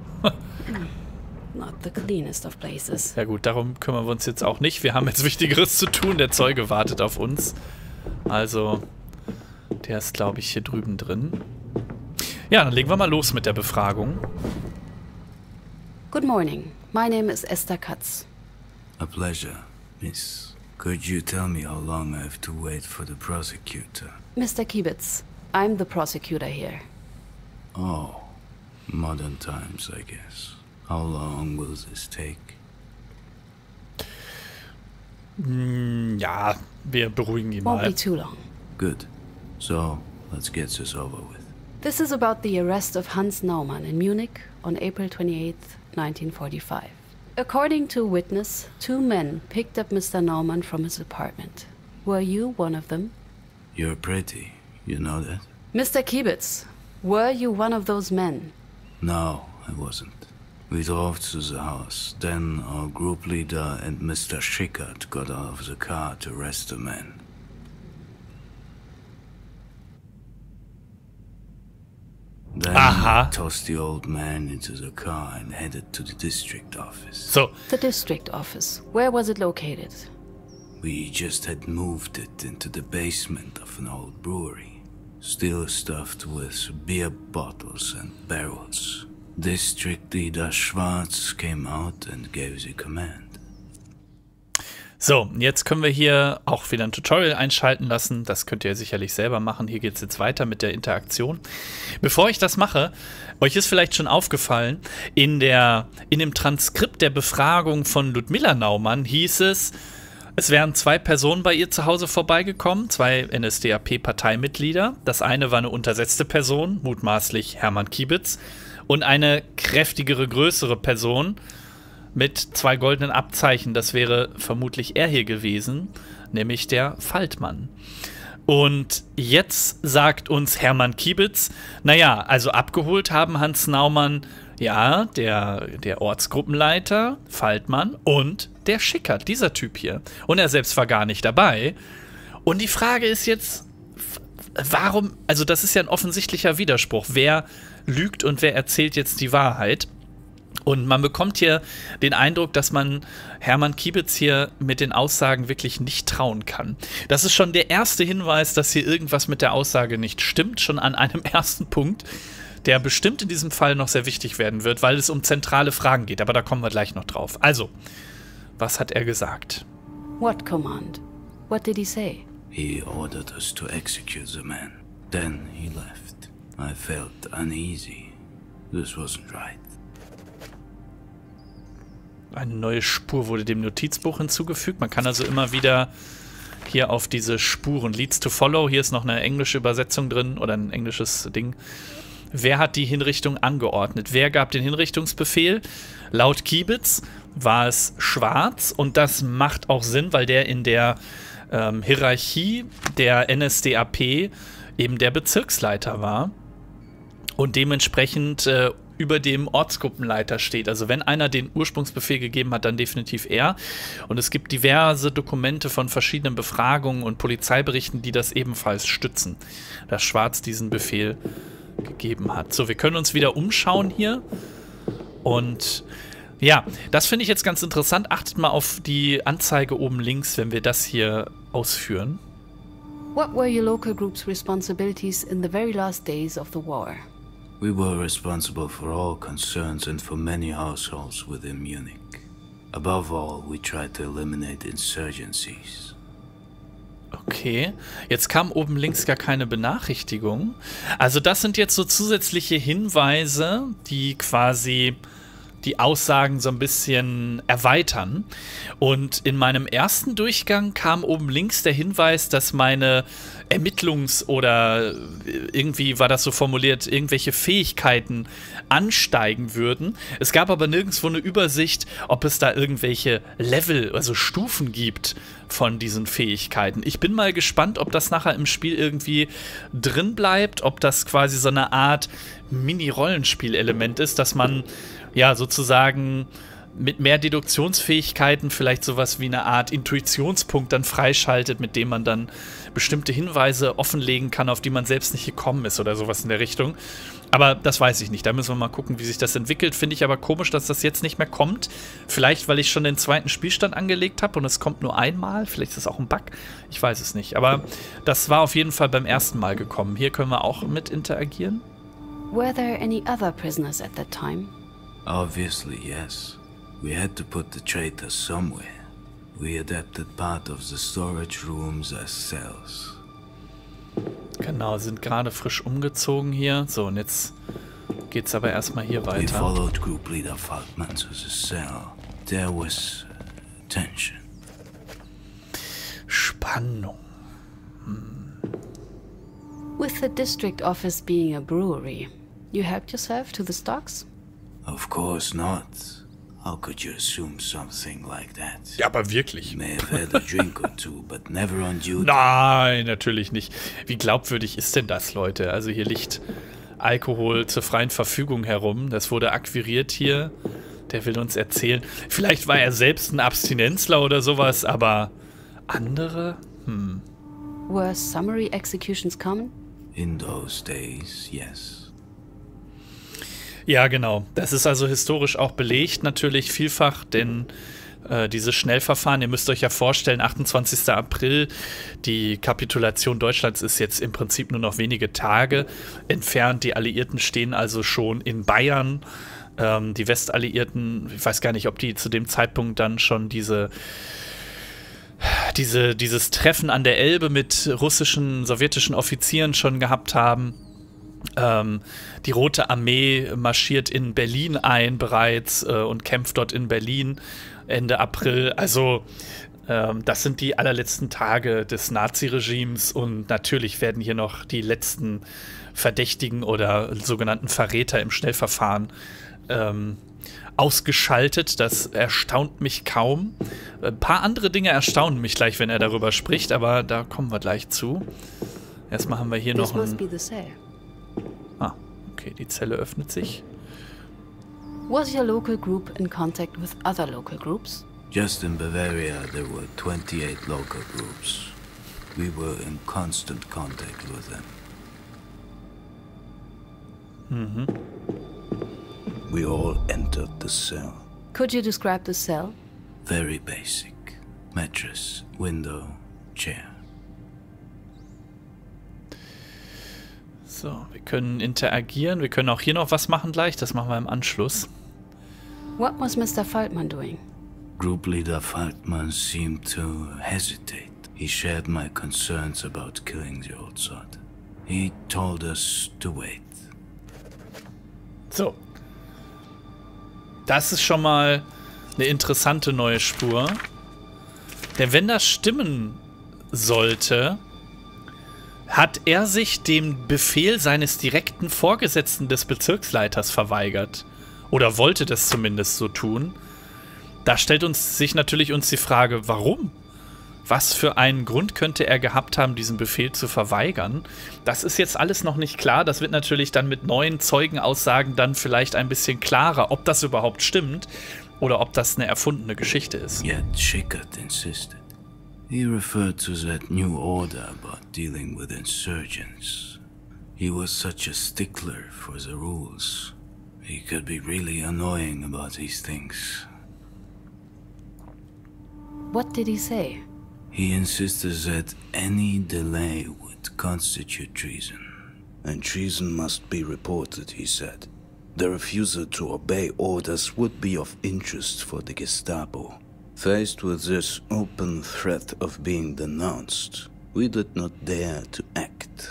Not the cleanest of places. Ja gut, darum kümmern wir uns jetzt auch nicht. Wir haben jetzt Wichtigeres zu tun. Der Zeuge wartet auf uns. Also, der ist, glaube ich, hier drüben drin. Ja, dann legen wir mal los mit der Befragung. Good morning. My name is Esther Katz. A pleasure, miss. Could you tell me how long I have to wait for the prosecutor? Mister Kiebitz, I'm the prosecutor here. Oh, modern times, I guess. How long will this take? Hm, ja, wir beruhigen ihn Won't mal. be too long. Good. So, let's get this over with. This is about the arrest of Hans Naumann in Munich on April twenty-eighth, nineteen forty-five. According to a witness, two men picked up Mister Naumann from his apartment. Were you one of them? You're pretty, you know that? Mister Kiebitz, were you one of those men? No, I wasn't. We drove to the house. Then our group leader and Mister Schickert got out of the car to arrest the men. Then Aha. we tossed the old man into the car and headed to the district office. So, The district office. Where was it located? We just had moved it into the basement of an old brewery, still stuffed with beer bottles and barrels. District Leader Schwarz came out and gave the command. so, jetzt können wir hier auch wieder ein Tutorial einschalten lassen. Das könnt ihr sicherlich selber machen. Hier geht es jetzt weiter mit der Interaktion. Bevor ich das mache, euch ist vielleicht schon aufgefallen, in, der, in dem Transkript der Befragung von Ludmilla Naumann hieß es, es wären zwei Personen bei ihr zu Hause vorbeigekommen, zwei N S D A P-Parteimitglieder. Das eine war eine untersetzte Person, mutmaßlich Hermann Kiebitz, und eine kräftigere, größere Person mit zwei goldenen Abzeichen. Das wäre vermutlich er hier gewesen, nämlich der Faltmann. Und jetzt sagt uns Hermann Kiebitz, naja, also abgeholt haben Hans Naumann, ja, der, der Ortsgruppenleiter, Faltmann und der Schickert, dieser Typ hier. Und er selbst war gar nicht dabei. Und die Frage ist jetzt, warum, also das ist ja ein offensichtlicher Widerspruch. Wer lügt und wer erzählt jetzt die Wahrheit? Und man bekommt hier den Eindruck, dass man Hermann Kiebitz hier mit den Aussagen wirklich nicht trauen kann. Das ist schon der erste Hinweis, dass hier irgendwas mit der Aussage nicht stimmt, schon an einem ersten Punkt, der bestimmt in diesem Fall noch sehr wichtig werden wird, weil es um zentrale Fragen geht. Aber da kommen wir gleich noch drauf. Also, was hat er gesagt? What command? What did he say? He ordered us to execute the man. Then he left. I felt uneasy. This wasn't right. Eine neue Spur wurde dem Notizbuch hinzugefügt. Man kann also immer wieder hier auf diese Spuren Leads to Follow. Hier ist noch eine englische Übersetzung drin oder ein englisches Ding. Wer hat die Hinrichtung angeordnet? Wer gab den Hinrichtungsbefehl? Laut Kiebitz war es Schwarz und das macht auch Sinn, weil der in der ähm, Hierarchie der N S D A P eben der Bezirksleiter war und dementsprechend äh, über dem Ortsgruppenleiter steht. Also wenn einer den Ursprungsbefehl gegeben hat, dann definitiv er. Und es gibt diverse Dokumente von verschiedenen Befragungen und Polizeiberichten, die das ebenfalls stützen, dass Schwarz diesen Befehl gegeben hat. So, wir können uns wieder umschauen hier. Und ja, das finde ich jetzt ganz interessant. Achtet mal auf die Anzeige oben links, wenn wir das hier ausführen. What were your local group's responsibilities in the very last days of the war? We were responsible for all concerns and for many households within Munich. Above all, we tried to eliminate insurgencies. Okay, jetzt kam oben links gar keine Benachrichtigung. Also das sind jetzt so zusätzliche Hinweise, die quasi die Aussagen so ein bisschen erweitern. Und in meinem ersten Durchgang kam oben links der Hinweis, dass meine Ermittlungs- oder irgendwie war das so formuliert, irgendwelche Fähigkeiten ansteigen würden. Es gab aber nirgendwo eine Übersicht, ob es da irgendwelche Level, also Stufen gibt von diesen Fähigkeiten. Ich bin mal gespannt, ob das nachher im Spiel irgendwie drin bleibt, ob das quasi so eine Art Mini-Rollenspiel-Element ist, dass man ja sozusagen mit mehr Deduktionsfähigkeiten vielleicht sowas wie eine Art Intuitionspunkt dann freischaltet, mit dem man dann bestimmte Hinweise offenlegen kann, auf die man selbst nicht gekommen ist oder sowas in der Richtung. Aber das weiß ich nicht. Da müssen wir mal gucken, wie sich das entwickelt. Finde ich aber komisch, dass das jetzt nicht mehr kommt. Vielleicht, weil ich schon den zweiten Spielstand angelegt habe und es kommt nur einmal. Vielleicht ist es auch ein Bug. Ich weiß es nicht. Aber das war auf jeden Fall beim ersten Mal gekommen. Hier können wir auch mit interagieren. Were there any other prisoners at that time? Obviously, yes. We had to put the traitors somewhere. We adapted part of the storage rooms as cells. Genau, sind gerade frisch umgezogen hier. So, und jetzt geht's aber erstmal hier We weiter. followed group leader Falkman to the cell. There was uh, tension. Spannung. With the district office being a brewery, you helped yourself to the stocks? Of course not. How could you assume something like that? Ja, aber wirklich. You may have had a drink or two, but never on duty. Nein, natürlich nicht. Wie glaubwürdig ist denn das, Leute? Also hier liegt Alkohol zur freien Verfügung herum. Das wurde akquiriert hier. Der will uns erzählen. Vielleicht war er selbst ein Abstinenzler oder sowas, aber andere? Hm. Were summary executions common? In those days, yes. Ja, genau. Das ist also historisch auch belegt, natürlich vielfach, denn äh, dieses Schnellverfahren, ihr müsst euch ja vorstellen, achtundzwanzigster April, die Kapitulation Deutschlands ist jetzt im Prinzip nur noch wenige Tage entfernt. Die Alliierten stehen also schon in Bayern. Ähm, die Westalliierten, ich weiß gar nicht, ob die zu dem Zeitpunkt dann schon diese Diese, dieses Treffen an der Elbe mit russischen, sowjetischen Offizieren schon gehabt haben. Ähm, die Rote Armee marschiert in Berlin ein bereits äh, und kämpft dort in Berlin Ende April. Also ähm, das sind die allerletzten Tage des Naziregimes und natürlich werden hier noch die letzten Verdächtigen oder sogenannten Verräter im Schnellverfahren ähm, ausgeschaltet. Das erstaunt mich kaum. Ein paar andere Dinge erstaunen mich gleich, wenn er darüber spricht, aber da kommen wir gleich zu. Erstmal haben wir hier This noch must ein... be the cell. Ah, okay, die Zelle öffnet sich. Was your local group in contact with other local groups? Just in Bavaria, there were twenty-eight local groups. We were in constant contact with them. Mhm. we all entered the cell. Could you describe the cell? Very basic. Mattress, window, chair. So, wir können interagieren. Wir können auch hier noch was machen gleich. Das machen wir im Anschluss. What was Mister Faltman doing? Group leader Faltman seemed to hesitate. He shared my concerns about killing the old sod. He told us to wait. So. Das ist schon mal eine interessante neue Spur. Denn wenn das stimmen sollte, hat er sich dem Befehl seines direkten Vorgesetzten des Bezirksleiters verweigert. Oder wollte das zumindest so tun. Da stellt uns sich natürlich uns die Frage, warum? Was für einen Grund könnte er gehabt haben, diesen Befehl zu verweigern? Das ist jetzt alles noch nicht klar. Das wird natürlich dann mit neuen Zeugenaussagen dann vielleicht ein bisschen klarer, ob das überhaupt stimmt oder ob das eine erfundene Geschichte ist. Yet Schickard insisted. He referred to that new order about dealing with insurgents. He was such a stickler for the rules. He could be really annoying about these things. What did he say? He insisted that any delay would constitute treason. And treason must be reported, he said. The refusal to obey orders would be of interest for the Gestapo. Faced with this open threat of being denounced, we did not dare to act.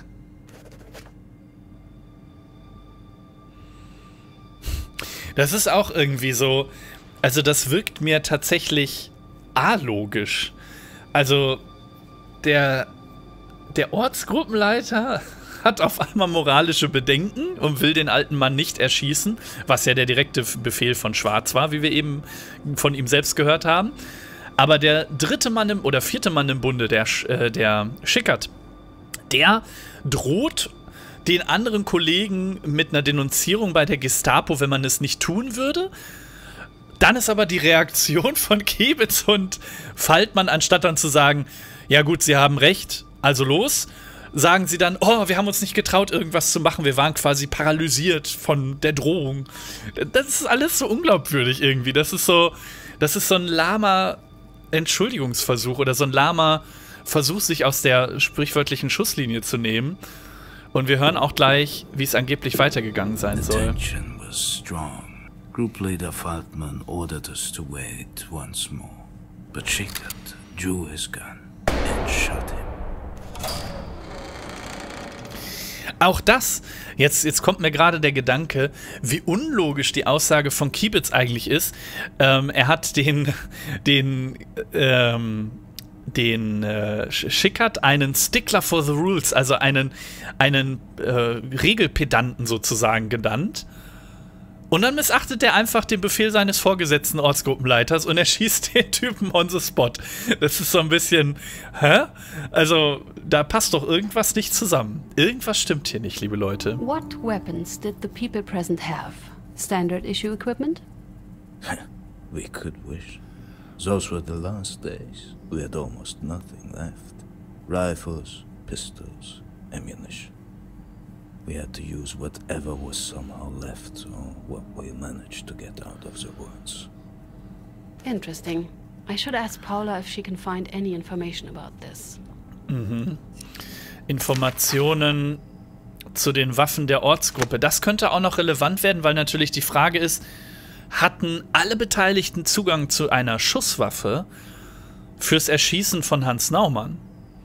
Das ist auch irgendwie so, also das wirkt mir tatsächlich alogisch. Also der, der Ortsgruppenleiter hat auf einmal moralische Bedenken und will den alten Mann nicht erschießen, was ja der direkte Befehl von Schwarz war, wie wir eben von ihm selbst gehört haben. Aber der dritte Mann im, oder vierte Mann im Bunde, der, äh, der Schickard, der droht den anderen Kollegen mit einer Denunzierung bei der Gestapo, wenn man es nicht tun würde. Dann ist aber die Reaktion von Kibitz und Faltman, anstatt dann zu sagen, ja gut, sie haben recht, also los, sagen sie dann, oh, wir haben uns nicht getraut, irgendwas zu machen, wir waren quasi paralysiert von der Drohung. Das ist alles so unglaubwürdig irgendwie. Das ist so, das ist so ein lahmer Entschuldigungsversuch oder so ein lahmer Versuch, sich aus der sprichwörtlichen Schusslinie zu nehmen. Und wir hören auch gleich, wie es angeblich weitergegangen sein soll. Group leader Faltman ordered us to wait once more, but Schickard drew his gun and shot him. Auch das, jetzt, jetzt kommt mir gerade der Gedanke, wie unlogisch die Aussage von Kibitz eigentlich ist. Ähm, er hat den, den, ähm, den äh, Schickard einen Stickler for the Rules, also einen, einen äh, Regelpedanten sozusagen genannt. Und dann missachtet er einfach den Befehl seines vorgesetzten Ortsgruppenleiters und er schießt den Typen on the spot. Das ist so ein bisschen, hä? Also, da passt doch irgendwas nicht zusammen. Irgendwas stimmt hier nicht, liebe Leute. What weapons did the people present have? Standard issue equipment? We could wish. Those were the last days. We had almost nothing left. Rifles, pistols, ammunition. We had to use whatever was somehow left, or what we managed to get out of the woods. Interesting. I should ask Paula if she can find any information about this. Mhm. Informationen zu den Waffen der Ortsgruppe. Das könnte auch noch relevant werden, weil natürlich die Frage ist, hatten alle Beteiligten Zugang zu einer Schusswaffe fürs Erschießen von Hans Naumann?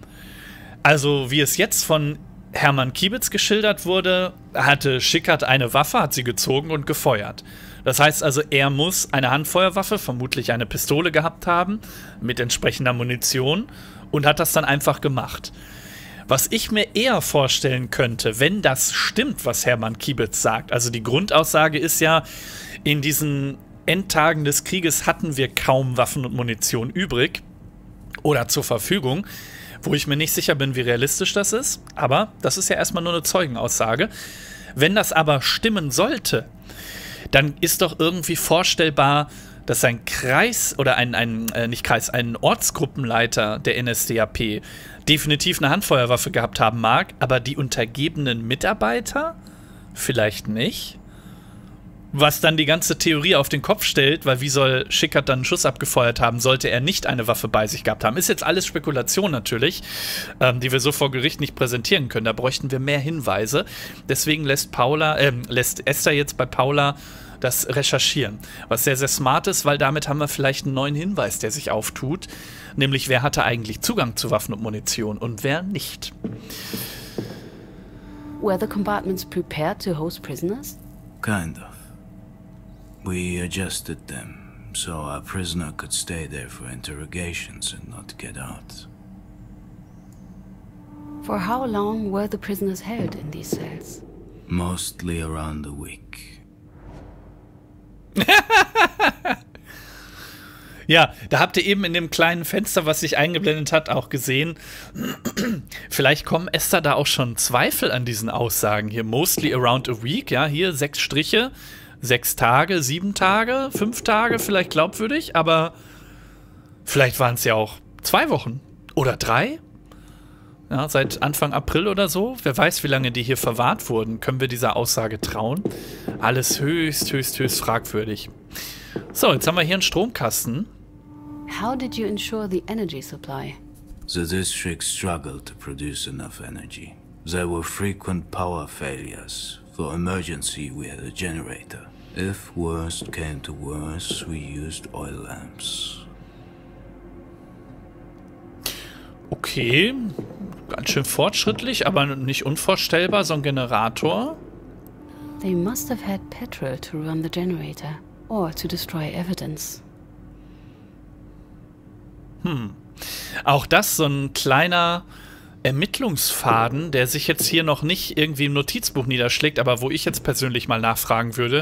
Also, wie es jetzt von Hermann Kibitz geschildert wurde, hatte Schickard eine Waffe, hat sie gezogen und gefeuert. Das heißt also, er muss eine Handfeuerwaffe, vermutlich eine Pistole gehabt haben, mit entsprechender Munition und hat das dann einfach gemacht. Was ich mir eher vorstellen könnte, wenn das stimmt, was Hermann Kibitz sagt, also die Grundaussage ist ja, in diesen Endtagen des Krieges hatten wir kaum Waffen und Munition übrig oder zur Verfügung, wo ich mir nicht sicher bin, wie realistisch das ist, aber das ist ja erstmal nur eine Zeugenaussage. Wenn das aber stimmen sollte, dann ist doch irgendwie vorstellbar, dass ein Kreis oder ein, ein äh, nicht Kreis, ein Ortsgruppenleiter der N S D A P definitiv eine Handfeuerwaffe gehabt haben mag, aber die untergebenen Mitarbeiter vielleicht nicht. Was dann die ganze Theorie auf den Kopf stellt, weil wie soll Schickard dann einen Schuss abgefeuert haben, sollte er nicht eine Waffe bei sich gehabt haben. Ist jetzt alles Spekulation natürlich, ähm, die wir so vor Gericht nicht präsentieren können. Da bräuchten wir mehr Hinweise. Deswegen lässt Paula, äh, lässt Esther jetzt bei Paula das recherchieren. Was sehr, sehr smart ist, weil damit haben wir vielleicht einen neuen Hinweis, der sich auftut. Nämlich, wer hatte eigentlich Zugang zu Waffen und Munition und wer nicht. Were the compartments prepared to host prisoners? Kind of. We adjusted them, so our prisoner could stay there for interrogations and not get out. For how long were the prisoners held in these cells? Mostly around a week. Ja, da habt ihr eben in dem kleinen Fenster, was sich eingeblendet hat, auch gesehen. Vielleicht kommen Esther da auch schon Zweifel an diesen Aussagen hier. Mostly around a week, ja, hier sechs Striche. Sechs Tage, sieben Tage, fünf Tage, vielleicht glaubwürdig, aber vielleicht waren es ja auch zwei Wochen oder drei. Ja, seit Anfang April oder so. Wer weiß, wie lange die hier verwahrt wurden. Können wir dieser Aussage trauen? Alles höchst, höchst, höchst fragwürdig. So, jetzt haben wir hier einen Stromkasten. How did you ensure the energy supply? The district struggled to produce enough energy. There were frequent power failures. For emergency, we had a generator. If worst came to worst, we used oil lamps. Okay, ganz schön fortschrittlich, aber nicht unvorstellbar, so ein Generator. They must have had petrol to run the generator, or to destroy evidence. Hm. Auch das so ein kleiner Ermittlungsfaden, der sich jetzt hier noch nicht irgendwie im Notizbuch niederschlägt, aber wo ich jetzt persönlich mal nachfragen würde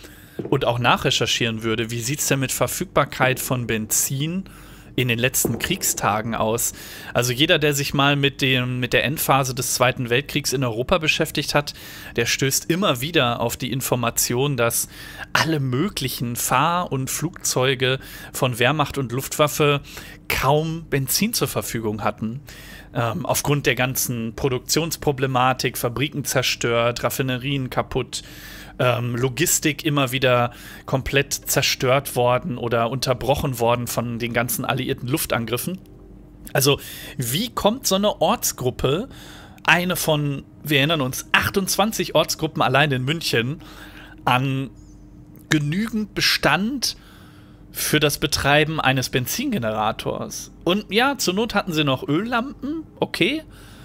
und auch nachrecherchieren würde, wie sieht es denn mit Verfügbarkeit von Benzin in den letzten Kriegstagen aus? Also jeder, der sich mal mit, dem, mit der Endphase des Zweiten Weltkriegs in Europa beschäftigt hat, der stößt immer wieder auf die Information, dass alle möglichen Fahr- und Flugzeuge von Wehrmacht und Luftwaffe kaum Benzin zur Verfügung hatten. Ähm, aufgrund der ganzen Produktionsproblematik, Fabriken zerstört, Raffinerien kaputt, ähm, Logistik immer wieder komplett zerstört worden oder unterbrochen worden von den ganzen alliierten Luftangriffen. Also wie kommt so eine Ortsgruppe, eine von, wir erinnern uns, achtundzwanzig Ortsgruppen allein in München, an genügend Bestand für das Betreiben eines Benzingenerators? Und ja, zur Not hatten sie noch Öllampen, okay,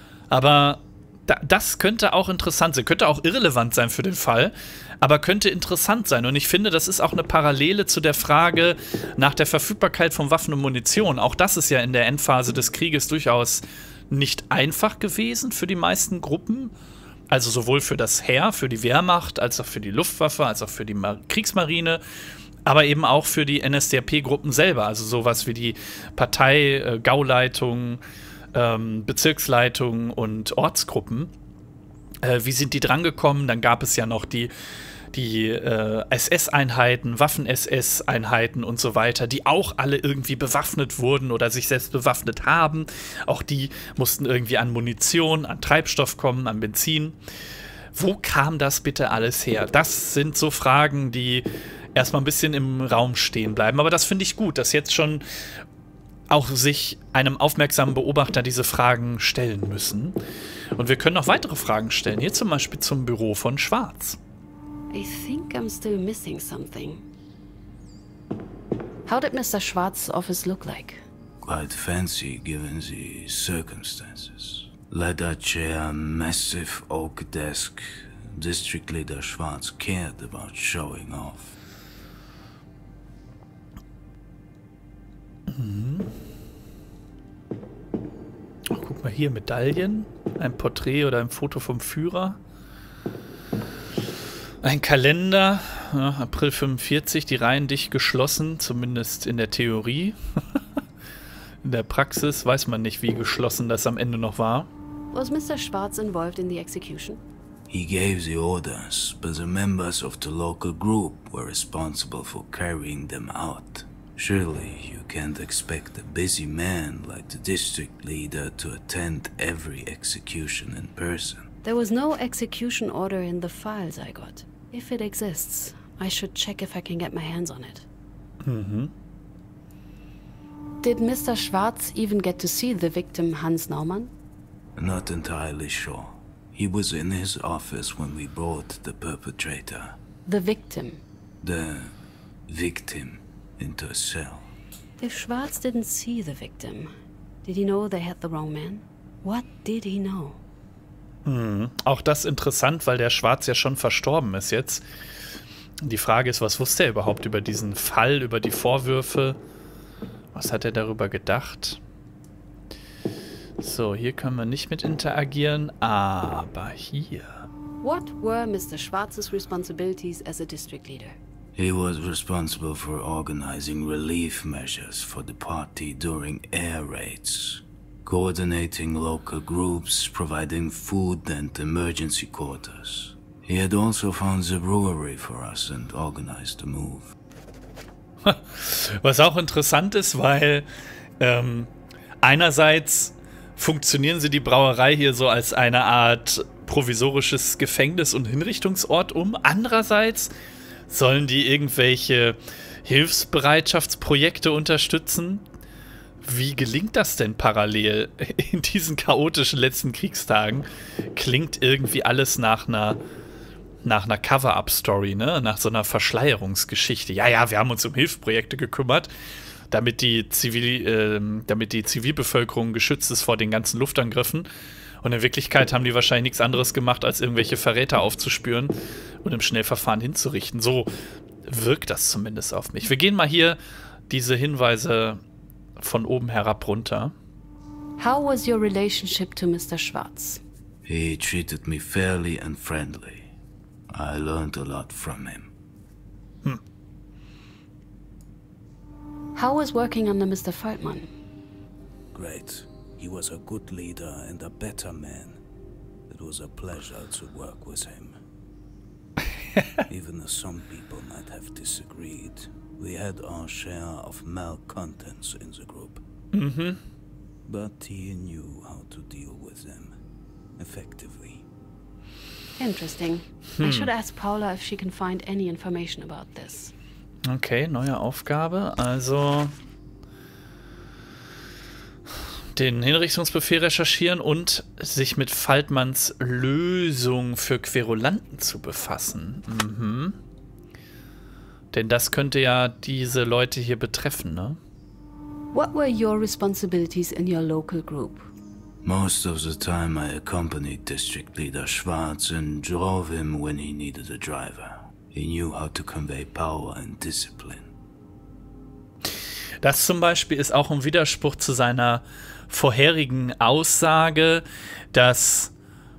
aber da, das könnte auch interessant sein, könnte auch irrelevant sein für den Fall, aber könnte interessant sein. Und ich finde, das ist auch eine Parallele zu der Frage nach der Verfügbarkeit von Waffen und Munition. Auch das ist ja in der Endphase des Krieges durchaus nicht einfach gewesen für die meisten Gruppen. Also sowohl für das Heer, für die Wehrmacht, als auch für die Luftwaffe, als auch für die Mar- Kriegsmarine, aber eben auch für die N S D A P-Gruppen selber, also sowas wie die Partei, äh, Gauleitung, ähm, Bezirksleitung und Ortsgruppen. Äh, wie sind die drangekommen? Dann gab es ja noch die, die äh, S S-Einheiten, Waffen-S S-Einheiten und so weiter, die auch alle irgendwie bewaffnet wurden oder sich selbst bewaffnet haben. Auch die mussten irgendwie an Munition, an Treibstoff kommen, an Benzin. Wo kam das bitte alles her? Das sind so Fragen, die erstmal ein bisschen im Raum stehen bleiben. Aber das finde ich gut, dass jetzt schon auch sich einem aufmerksamen Beobachter diese Fragen stellen müssen. Und wir können noch weitere Fragen stellen. Hier zum Beispiel zum Büro von Schwarz. I think I'm still missing something. How did Mister Schwarz's office look like? Quite fancy given the circumstances. Leather chair, massive oak desk. District Leader Schwarz cared about showing off. Mhm. Oh, guck mal hier, Medaillen, ein Porträt oder ein Foto vom Führer, ein Kalender, ja, April fünfundvierzig, die Reihen dicht geschlossen, zumindest in der Theorie. In der Praxis weiß man nicht, wie geschlossen das am Ende noch war. Was Mister Schwarz involved in the execution? He gave the orders, but the members of the local group were responsible for carrying them out. Surely you can't expect a busy man like the district leader to attend every execution in person. There was no execution order in the files I got. If it exists, I should check if I can get my hands on it. Mhm. Did Mister Schwarz even get to see the victim Hans Naumann? Not entirely sure. He was in his office when we brought the perpetrator. The victim? The victim into a cell. If Schwarz didn't see the victim, did he know they had the wrong man? What did he know? Hm. Auch das interessant, weil der Schwarz ja schon verstorben ist jetzt. Die Frage ist, was wusste er überhaupt über diesen Fall, über die Vorwürfe? Was hat er darüber gedacht? So, hier können wir nicht mit interagieren, aber hier. What were Mister Schwarz's responsibilities as a district leader? He was responsible for organizing relief measures for the party during air raids, coordinating local groups, providing food and emergency quarters. He had also found the brewery for us and organized the move. Was auch interessant ist, weil ähm, einerseits funktionieren sie die Brauerei hier so als eine Art provisorisches Gefängnis und Hinrichtungsort um. Andererseits sollen die irgendwelche Hilfsbereitschaftsprojekte unterstützen. Wie gelingt das denn parallel in diesen chaotischen letzten Kriegstagen? Klingt irgendwie alles nach einer nach einer Cover-Up-Story, ne? Nach so einer Verschleierungsgeschichte. Ja, ja, wir haben uns um Hilfsprojekte gekümmert, damit die, Zivil, äh, damit die Zivilbevölkerung geschützt ist vor den ganzen Luftangriffen. Und in Wirklichkeit haben die wahrscheinlich nichts anderes gemacht, als irgendwelche Verräter aufzuspüren und im Schnellverfahren hinzurichten. So wirkt das zumindest auf mich. Wir gehen mal hier diese Hinweise von oben herab runter. How was your relationship to Mister Schwarz? He treated me fairly and friendly. I learned a lot from him. Hm. How was working under Mister Feldman? Great. He was a good leader and a better man. It was a pleasure to work with him. Even though some people might have disagreed, we had our share of malcontents in the group. Mhm. But he knew how to deal with them effectively. Interesting. Hm. I should ask Paula if she can find any information about this. Okay, neue Aufgabe. Also den Hinrichtungsbefehl recherchieren und sich mit Feldmanns Lösung für Querulanten zu befassen. Mhm. Denn das könnte ja diese Leute hier betreffen, ne? What were your responsibilities in your local group? Most of the time I accompanied District Leader Schwarz and drove him when he needed a driver. He knew how to convey power and discipline. Das zum Beispiel ist auch ein Widerspruch zu seiner vorherigen Aussage, dass...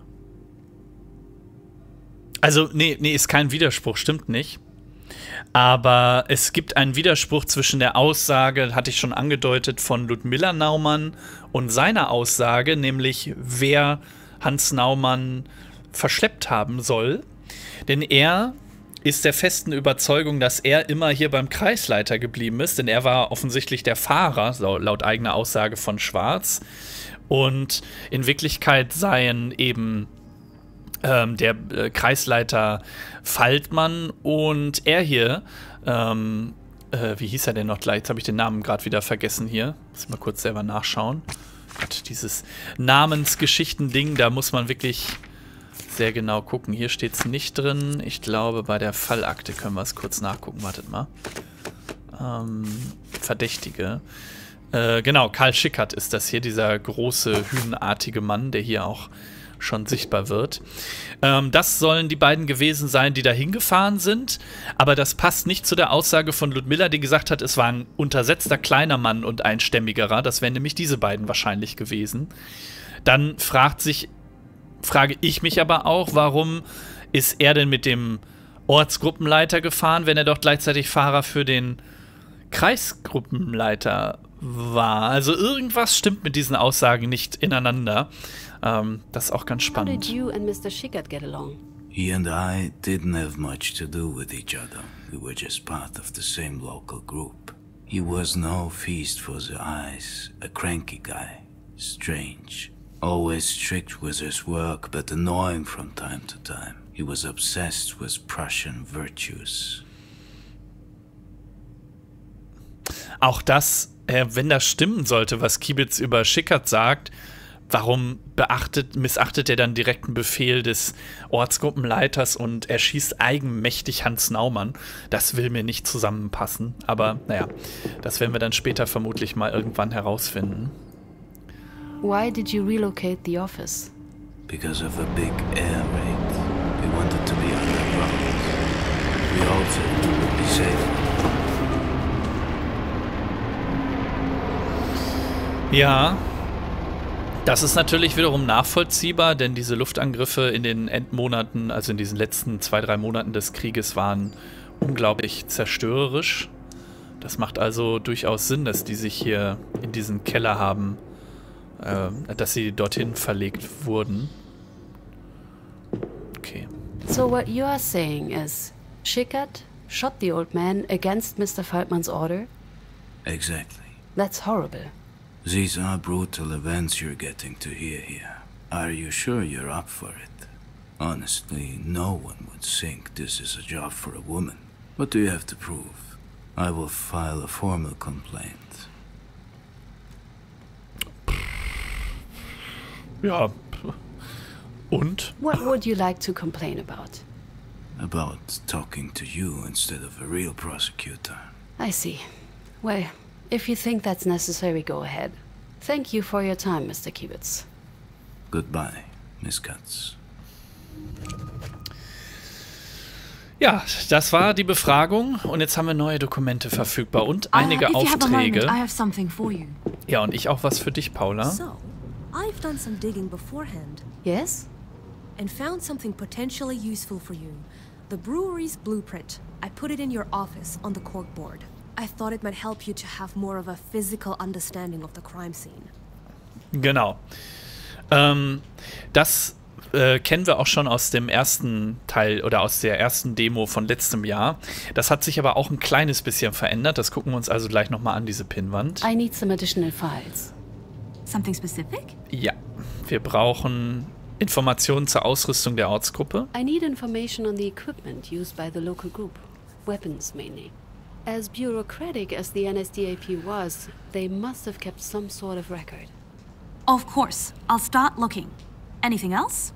Also, nee, nee, ist kein Widerspruch, stimmt nicht. Aber es gibt einen Widerspruch zwischen der Aussage, hatte ich schon angedeutet, von Ludmilla Naumann und seiner Aussage, nämlich wer Hans Naumann verschleppt haben soll. Denn er ist der festen Überzeugung, dass er immer hier beim Kreisleiter geblieben ist, denn er war offensichtlich der Fahrer, laut eigener Aussage von Schwarz. Und in Wirklichkeit seien eben ähm, der äh, Kreisleiter Feldmann und er hier, ähm, äh, wie hieß er denn noch gleich? Jetzt habe ich den Namen gerade wieder vergessen hier. Muss ich mal kurz selber nachschauen. Gott, dieses Namensgeschichten-Ding, da muss man wirklich sehr genau gucken. Hier steht es nicht drin. Ich glaube, bei der Fallakte können wir es kurz nachgucken. Wartet mal. Ähm, Verdächtige. Äh, genau, Karl Schickert ist das hier, dieser große, hünenartige Mann, der hier auch schon sichtbar wird. Ähm, das sollen die beiden gewesen sein, die da hingefahren sind, aber das passt nicht zu der Aussage von Ludmilla, die gesagt hat, es war ein untersetzter kleiner Mann und ein stämmigerer. Das wären nämlich diese beiden wahrscheinlich gewesen. Dann fragt sich, frage ich mich aber auch, warum ist er denn mit dem Ortsgruppenleiter gefahren, wenn er doch gleichzeitig Fahrer für den Kreisgruppenleiter war? Also irgendwas stimmt mit diesen Aussagen nicht ineinander. Ähm, das ist auch ganz spannend. How did you and Mister Schickert get along? He and I didn't have much to do with each other. We were just part of the same local group. He was no feast for the eyes, a cranky guy, strange, always strict with his work but annoying from time to time. He was obsessed with Prussian virtues. auch das, äh, wenn das stimmen sollte, was Kibitz über Schickard sagt, warum beachtet, missachtet er dann direkt einen Befehl des Ortsgruppenleiters und erschießt eigenmächtig Hans Naumann? Das will mir nicht zusammenpassen. Aber naja, das werden wir dann später vermutlich mal irgendwann herausfinden. Why did you relocate the office? Because of a big air raid. We wanted to be underground. We also would be safe. Ja, das ist natürlich wiederum nachvollziehbar, denn diese Luftangriffe in den Endmonaten, also in diesen letzten zwei, drei Monaten des Krieges, waren unglaublich zerstörerisch. Das macht also durchaus Sinn, dass die sich hier in diesen Keller haben, äh, dass sie dorthin verlegt wurden. Okay. So what you are saying is, Schickard shot the old man against Mister Faltman's order? Exactly. That's horrible. These are brutal events you're getting to hear here. Are you sure you're up for it? Honestly, no one would think this is a job for a woman. What do you have to prove? I will file a formal complaint. Ja. Und? What would you like to complain about? About talking to you instead of a real prosecutor. I see. Well, if you think that's necessary, go ahead. Thank you for your time, Mister Kibitz. Goodbye, Miss Katz. Ja, das war die Befragung und jetzt haben wir neue Dokumente verfügbar und einige uh, Aufträge. Moment, I have something for you. Ja, und ich auch was für dich, Paula. So, I've done some digging beforehand. Yes? And found something potentially useful for you. The brewery's blueprint. I put it in your office on the corkboard. I thought it might help you to have more of a physical understanding of the crime scene. Genau. Ähm, das äh, kennen wir auch schon aus dem ersten Teil oder aus der ersten Demo von letztem Jahr. Das hat sich aber auch ein kleines bisschen verändert. Das gucken wir uns also gleich nochmal an, diese Pinnwand. I need some additional files. Something specific? Ja, wir brauchen Informationen zur Ausrüstung der Ortsgruppe. I need information on the equipment used by the local group. Weapons mainly. As bureaucratic as the N S D A P was, they must have kept some sort of record. Of course. I'll start looking. Anything else?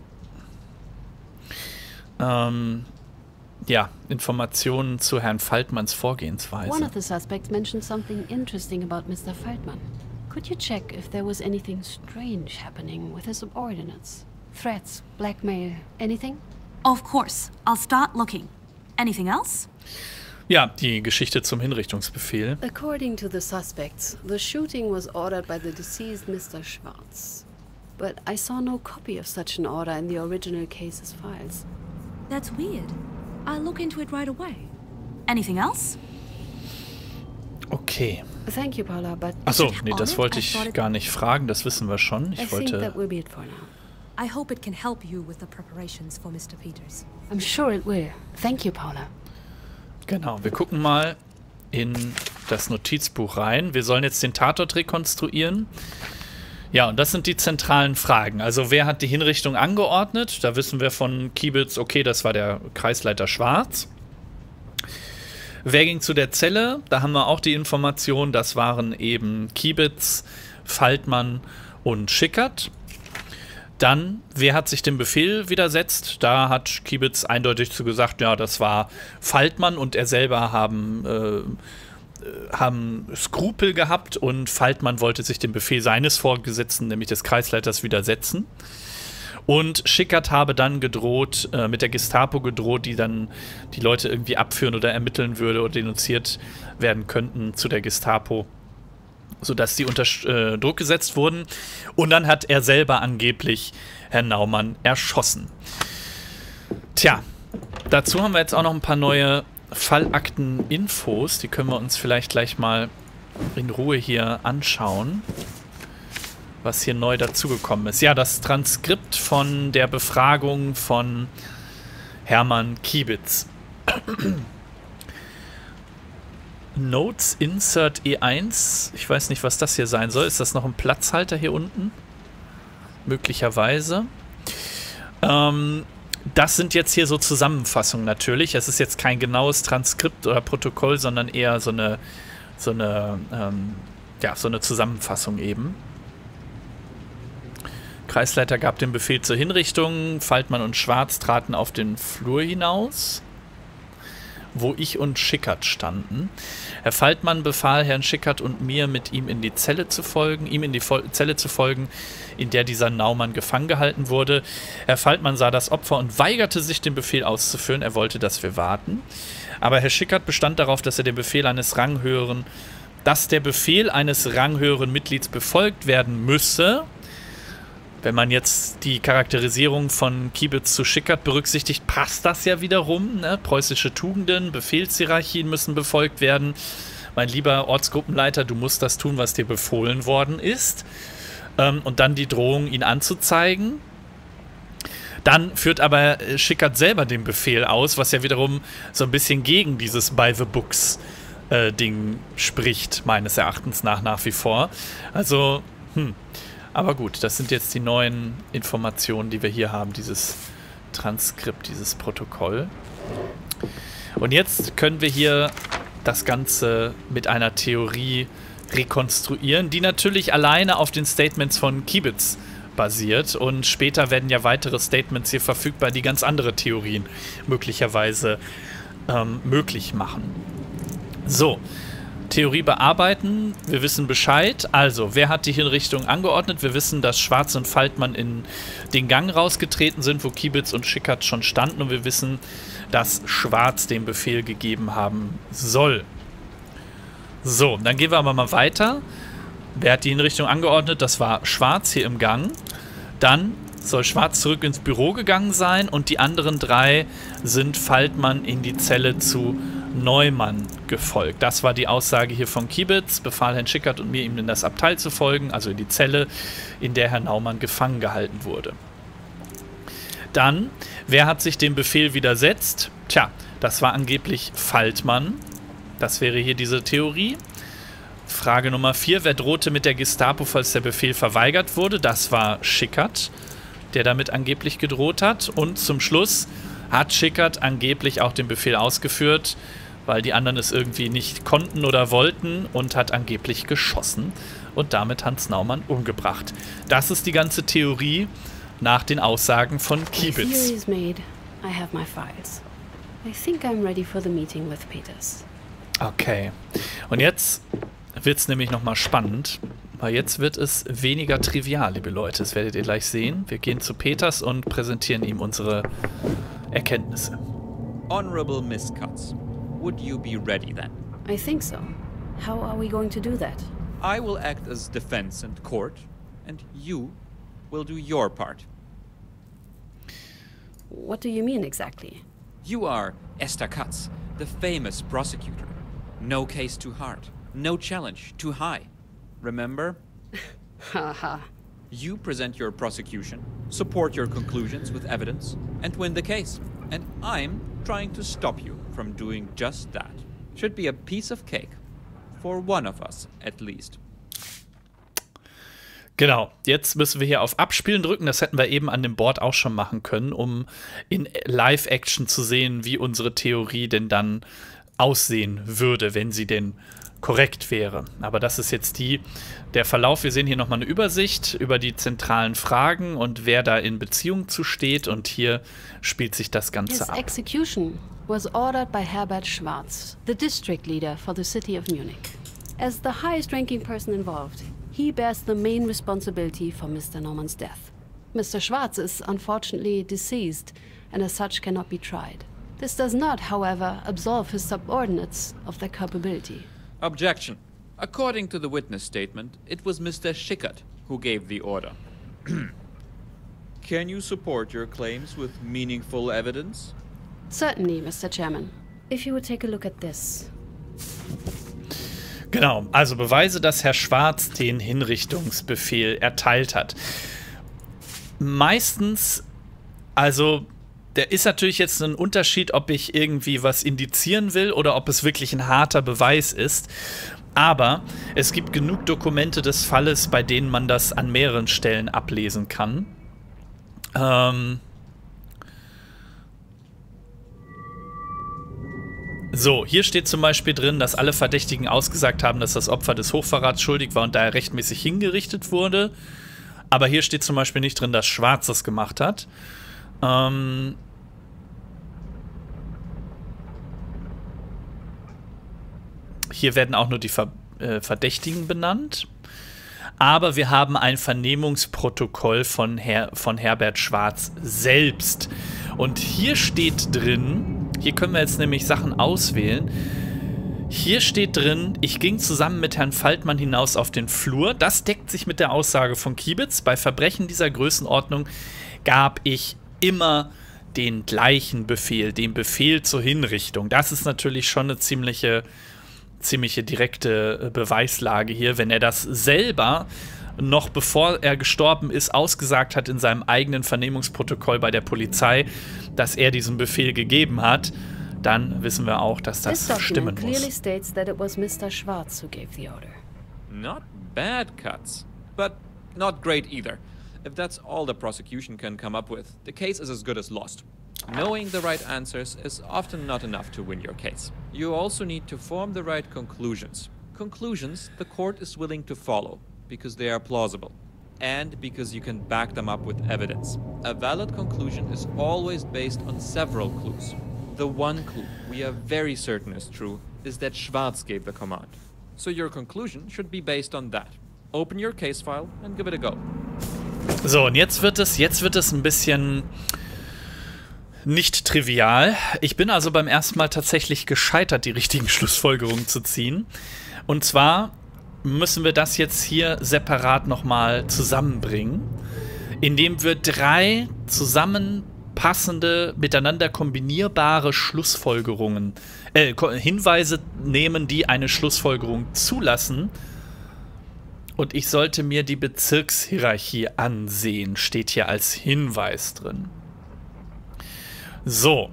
Ähm, ja, Informationen zu Herrn Faltmanns Vorgehensweise. One of the suspects mentioned something interesting about Mister Faltman. Could you check if there was anything strange happening with his subordinates? Threats, blackmail, anything? Of course. I'll start looking. Anything else? Ja, die Geschichte zum Hinrichtungsbefehl. According to the suspects, the shooting was ordered by the deceased Mister Schwarz. But I saw no copy of such an order in the original case's files. That's weird. I'll look into it right away. Anything else? Okay. Thank you, Paula, but... Achso, nee, das wollte ich gar nicht fragen, das wissen wir schon. Ich I think wollte... that will be it for now. I hope it can help you with the preparations for Mister Peters. I'm sure it will. Thank you, Paula. Genau, wir gucken mal in das Notizbuch rein. Wir sollen jetzt den Tatort rekonstruieren. Ja, und das sind die zentralen Fragen. Also, wer hat die Hinrichtung angeordnet? Da wissen wir von Kibitz, okay, das war der Kreisleiter Schwarz. Wer ging zu der Zelle? Da haben wir auch die Information, das waren eben Kibitz, Faltmann und Schickard. Dann, wer hat sich dem Befehl widersetzt? Da hat Kibitz eindeutig zu gesagt, ja, das war Faltmann und er selber haben, äh, haben Skrupel gehabt und Faltmann wollte sich dem Befehl seines Vorgesetzten, nämlich des Kreisleiters, widersetzen. Und Schickard habe dann gedroht, äh, mit der Gestapo gedroht, die dann die Leute irgendwie abführen oder ermitteln würde oder denunziert werden könnten zu der Gestapo, sodass sie unter äh, Druck gesetzt wurden. Und dann hat er selber angeblich Herrn Naumann erschossen. Tja, dazu haben wir jetzt auch noch ein paar neue Fallakten-Infos. Die können wir uns vielleicht gleich mal in Ruhe hier anschauen, was hier neu dazugekommen ist. Ja, das Transkript von der Befragung von Hermann Kibitz. Notes Insert E eins. Ich weiß nicht, was das hier sein soll. Ist das noch ein Platzhalter hier unten? Möglicherweise. Ähm, das sind jetzt hier so Zusammenfassungen natürlich. Es ist jetzt kein genaues Transkript oder Protokoll, sondern eher so eine so eine, ähm, ja, so eine Zusammenfassung eben. Kreisleiter gab den Befehl zur Hinrichtung. Faltmann und Schwarz traten auf den Flur hinaus, wo ich und Schickert standen. Herr Faltmann befahl Herrn Schickert und mir, mit ihm in die Zelle zu folgen, ihm in die Fol- Zelle zu folgen, in der dieser Naumann gefangen gehalten wurde. Herr Faltmann sah das Opfer und weigerte sich, den Befehl auszuführen. Er wollte, dass wir warten. Aber Herr Schickert bestand darauf, dass er den Befehl eines ranghöheren, dass der Befehl eines ranghöheren Mitglieds befolgt werden müsse. Wenn man jetzt die Charakterisierung von Kiebitz zu Schickert berücksichtigt, passt das ja wiederum. Ne? Preußische Tugenden, Befehlshierarchien müssen befolgt werden. Mein lieber Ortsgruppenleiter, du musst das tun, was dir befohlen worden ist. Ähm, und dann die Drohung, ihn anzuzeigen. Dann führt aber Schickert selber den Befehl aus, was ja wiederum so ein bisschen gegen dieses By-the-Books-Ding äh, spricht, meines Erachtens nach nach wie vor. Also, hm. Aber gut, das sind jetzt die neuen Informationen, die wir hier haben, dieses Transkript, dieses Protokoll. Und jetzt können wir hier das Ganze mit einer Theorie rekonstruieren, die natürlich alleine auf den Statements von Kiebitz basiert. Und später werden ja weitere Statements hier verfügbar, die ganz andere Theorien möglicherweise ähm, möglich machen. So. Theorie bearbeiten, wir wissen Bescheid. Also, wer hat die Hinrichtung angeordnet? Wir wissen, dass Schwarz und Faltmann in den Gang rausgetreten sind, wo Kiebitz und Schickert schon standen. Und wir wissen, dass Schwarz den Befehl gegeben haben soll. So, dann gehen wir aber mal weiter. Wer hat die Hinrichtung angeordnet? Das war Schwarz hier im Gang. Dann soll Schwarz zurück ins Büro gegangen sein und die anderen drei sind Faltmann in die Zelle zu Neumann gefolgt. Das war die Aussage hier von Kiebitz, befahl Herrn Schickert und mir, ihm in das Abteil zu folgen, also in die Zelle, in der Herr Naumann gefangen gehalten wurde. Dann, wer hat sich dem Befehl widersetzt? Tja, das war angeblich Faltmann. Das wäre hier diese Theorie. Frage Nummer vier, wer drohte mit der Gestapo, falls der Befehl verweigert wurde? Das war Schickert, der damit angeblich gedroht hat. Und zum Schluss hat Schickert angeblich auch den Befehl ausgeführt, weil die anderen es irgendwie nicht konnten oder wollten, und hat angeblich geschossen und damit Hans Naumann umgebracht. Das ist die ganze Theorie nach den Aussagen von Kiebitz. Okay. Und jetzt wird es nämlich nochmal spannend, weil jetzt wird es weniger trivial, liebe Leute. Das werdet ihr gleich sehen. Wir gehen zu Peters und präsentieren ihm unsere Erkenntnisse. Honorable Miss Katz, would you be ready then? I think so. How are we going to do that? I will act as defense and court, and you will do your part. What do you mean exactly? You are Esther Katz, the famous prosecutor. No case too hard, no challenge too high. Remember? Haha. You present your prosecution, support your conclusions with evidence, and win the case. And I'm trying to stop you from doing just that. Should be a piece of cake. For one of us, at least. Genau, jetzt müssen wir hier auf Abspielen drücken. Das hätten wir eben an dem Board auch schon machen können, um in Live-Action zu sehen, wie unsere Theorie denn dann aussehen würde, wenn sie denn korrekt wäre. Aber das ist jetzt die, der Verlauf. Wir sehen hier nochmal eine Übersicht über die zentralen Fragen und wer da in Beziehung zu steht. Und hier spielt sich das Ganze His ab. execution was ordered by Herbert Schwarz, the district leader for the city of Munich. As the highest-ranking person involved, he bears the main responsibility for Mister Naumann's death. Mister Schwarz is unfortunately deceased and as such cannot be tried. This does not, however, absolve his subordinates of their culpability. Objection. According to the witness statement, it was Mister Schickert who gave the order. Can you support your claims with meaningful evidence? Certainly, Mister Chairman. If you would take a look at this. Genau, also Beweise, dass Herr Schwarz den Hinrichtungsbefehl erteilt hat. Meistens, also, der ist natürlich jetzt ein Unterschied, ob ich irgendwie was indizieren will oder ob es wirklich ein harter Beweis ist. Aber es gibt genug Dokumente des Falles, bei denen man das an mehreren Stellen ablesen kann. Ähm... So, hier steht zum Beispiel drin, dass alle Verdächtigen ausgesagt haben, dass das Opfer des Hochverrats schuldig war und daher rechtmäßig hingerichtet wurde. Aber hier steht zum Beispiel nicht drin, dass Schwarz das gemacht hat. Ähm... Hier werden auch nur die Ver äh, Verdächtigen benannt. Aber wir haben ein Vernehmungsprotokoll von, Her von Herbert Schwarz selbst. Und hier steht drin, hier können wir jetzt nämlich Sachen auswählen. Hier steht drin, ich ging zusammen mit Herrn Faltmann hinaus auf den Flur. Das deckt sich mit der Aussage von Kiebitz. Bei Verbrechen dieser Größenordnung gab ich immer den gleichen Befehl, den Befehl zur Hinrichtung. Das ist natürlich schon eine ziemliche... ziemliche direkte Beweislage hier, wenn er das selber noch bevor er gestorben ist, ausgesagt hat in seinem eigenen Vernehmungsprotokoll bei der Polizei, dass er diesen Befehl gegeben hat, dann wissen wir auch, dass das stimmen muss. Clearly states that it was Mister Schwarz who gave the order. Not bad cuts, but not great either. If that's all the prosecution can come up with, the case is as good as lost. Knowing the right answers is often not enough to win your case. You also need to form the right conclusions. Conclusions the court is willing to follow, because they are plausible, and because you can back them up with evidence. A valid conclusion is always based on several clues. The one clue we are very certain is true is that Schwarz gave the command. So your conclusion should be based on that. Open your case file and give it a go. So, und jetzt wird es, jetzt wird es ein bisschen... nicht trivial. Ich bin also beim ersten Mal tatsächlich gescheitert, die richtigen Schlussfolgerungen zu ziehen. Und zwar müssen wir das jetzt hier separat nochmal zusammenbringen, indem wir drei zusammenpassende, miteinander kombinierbare Schlussfolgerungen, äh, Hinweise nehmen, die eine Schlussfolgerung zulassen. Und ich sollte mir die Bezirkshierarchie ansehen, steht hier als Hinweis drin. So.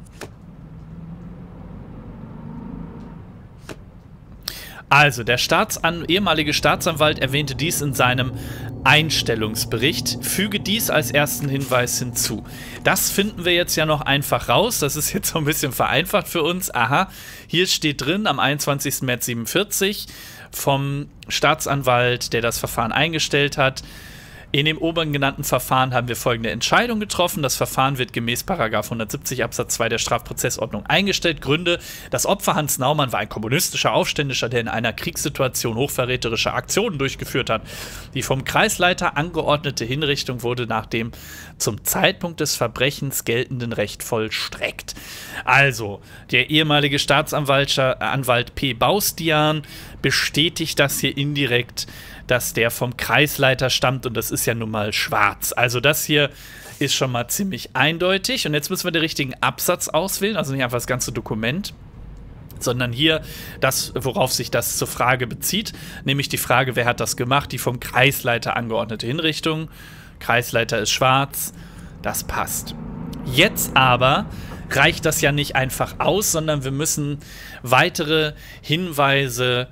Also, der Staatsan- ehemalige Staatsanwalt erwähnte dies in seinem Einstellungsbericht. Füge dies als ersten Hinweis hinzu. Das finden wir jetzt ja noch einfach raus. Das ist jetzt so ein bisschen vereinfacht für uns. Aha, hier steht drin, am einundzwanzigsten März siebenundvierzig vom Staatsanwalt, der das Verfahren eingestellt hat. In dem oben genannten Verfahren haben wir folgende Entscheidung getroffen. Das Verfahren wird gemäß Paragraph hundertsiebzig Absatz zwei der Strafprozessordnung eingestellt. Gründe: Das Opfer Hans Naumann war ein kommunistischer Aufständischer, der in einer Kriegssituation hochverräterische Aktionen durchgeführt hat. Die vom Kreisleiter angeordnete Hinrichtung wurde nach dem zum Zeitpunkt des Verbrechens geltenden Recht vollstreckt. Also, der ehemalige Staatsanwalt Anwalt P. Baustian bestätigt das hier indirekt, dass der vom Kreisleiter stammt, und das ist ja nun mal Schwarz. Also das hier ist schon mal ziemlich eindeutig. Und jetzt müssen wir den richtigen Absatz auswählen, also nicht einfach das ganze Dokument, sondern hier das, worauf sich das zur Frage bezieht, nämlich die Frage, wer hat das gemacht? Die vom Kreisleiter angeordnete Hinrichtung. Kreisleiter ist Schwarz, das passt. Jetzt aber reicht das ja nicht einfach aus, sondern wir müssen weitere Hinweise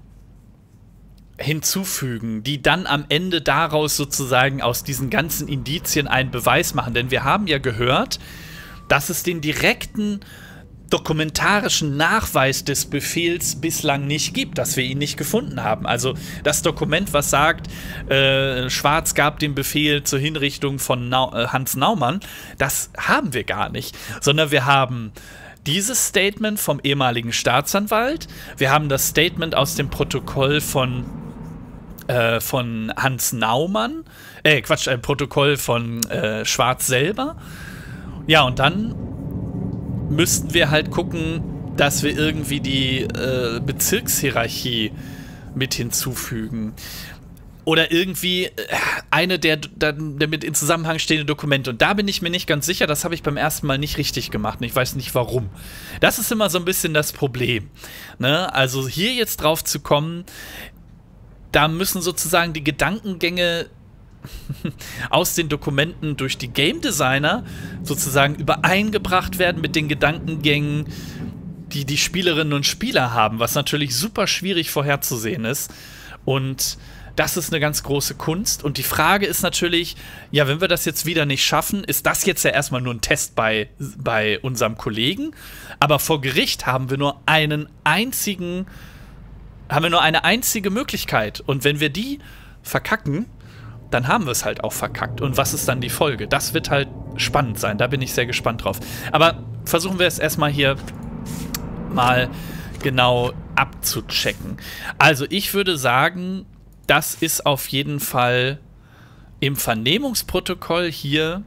hinzufügen, die dann am Ende daraus sozusagen aus diesen ganzen Indizien einen Beweis machen. Denn wir haben ja gehört, dass es den direkten dokumentarischen Nachweis des Befehls bislang nicht gibt, dass wir ihn nicht gefunden haben. Also das Dokument, was sagt, äh, Schwarz gab den Befehl zur Hinrichtung von Nau äh, Hans Naumann, das haben wir gar nicht, sondern wir haben dieses Statement vom ehemaligen Staatsanwalt, wir haben das Statement aus dem Protokoll von Äh, von Hans Naumann, äh, Quatsch, ein Protokoll von äh, Schwarz selber. Ja, und dann müssten wir halt gucken, dass wir irgendwie die äh, Bezirkshierarchie mit hinzufügen. Oder irgendwie eine der, der damit in Zusammenhang stehende Dokumente. Und da bin ich mir nicht ganz sicher, das habe ich beim ersten Mal nicht richtig gemacht. Und ich weiß nicht warum. Das ist immer so ein bisschen das Problem. Ne? Also hier jetzt drauf zu kommen, da müssen sozusagen die Gedankengänge aus den Dokumenten durch die Game Designer sozusagen übereingebracht werden mit den Gedankengängen, die die Spielerinnen und Spieler haben, was natürlich super schwierig vorherzusehen ist. Und Das ist eine ganz große Kunst. Und die Frage ist natürlich, ja, wenn wir das jetzt wieder nicht schaffen, ist das jetzt ja erstmal nur ein Test bei, bei unserem Kollegen. Aber vor Gericht haben wir nur einen einzigen, haben wir nur eine einzige Möglichkeit. Und wenn wir die verkacken, dann haben wir es halt auch verkackt. Und was ist dann die Folge? Das wird halt spannend sein. Da bin ich sehr gespannt drauf. Aber versuchen wir es erstmal hier mal genau abzuchecken. Also ich würde sagen, das ist auf jeden Fall im Vernehmungsprotokoll hier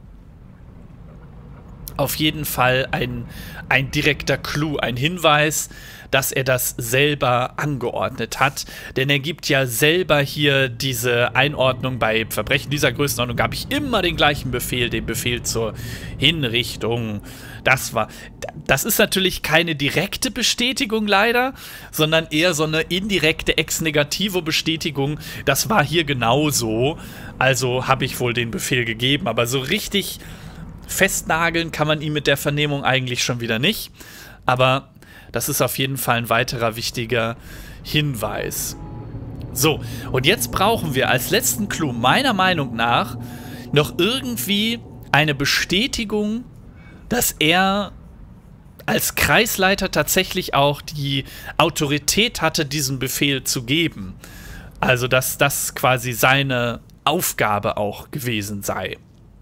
auf jeden Fall ein, ein direkter Clou, ein Hinweis, dass er das selber angeordnet hat. Denn er gibt ja selber hier diese Einordnung, bei Verbrechen dieser Größenordnung gab ich immer den gleichen Befehl, den Befehl zur Hinrichtung. Das war, das ist natürlich keine direkte Bestätigung leider, sondern eher so eine indirekte Ex-Negativo-Bestätigung. Das war hier genauso, also habe ich wohl den Befehl gegeben, aber so richtig festnageln kann man ihn mit der Vernehmung eigentlich schon wieder nicht. Aber das ist auf jeden Fall ein weiterer wichtiger Hinweis. So, und jetzt brauchen wir als letzten Clou meiner Meinung nach noch irgendwie eine Bestätigung, dass er als Kreisleiter tatsächlich auch die Autorität hatte, diesen Befehl zu geben. Also, dass das quasi seine Aufgabe auch gewesen sei.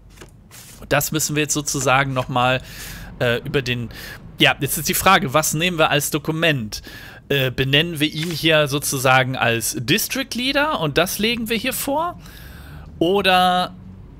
Und das müssen wir jetzt sozusagen nochmal äh, über den... Ja, jetzt ist die Frage, was nehmen wir als Dokument? Äh, benennen wir ihn hier sozusagen als District Leader und das legen wir hier vor? Oder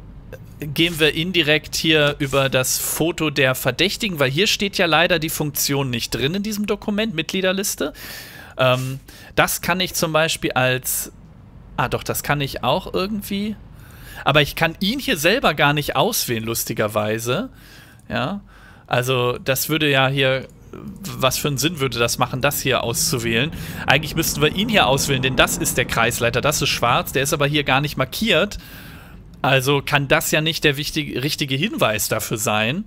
gehen wir indirekt hier über das Foto der Verdächtigen? Weil hier steht ja leider die Funktion nicht drin in diesem Dokument, Mitgliederliste. Ähm, das kann ich zum Beispiel als... Ah doch, das kann ich auch irgendwie... Aber ich kann ihn hier selber gar nicht auswählen, lustigerweise. Ja, also das würde ja hier, was für einen Sinn würde das machen, das hier auszuwählen? Eigentlich müssten wir ihn hier auswählen, denn das ist der Kreisleiter, das ist schwarz, der ist aber hier gar nicht markiert. Also kann das ja nicht der wichtige, richtige Hinweis dafür sein,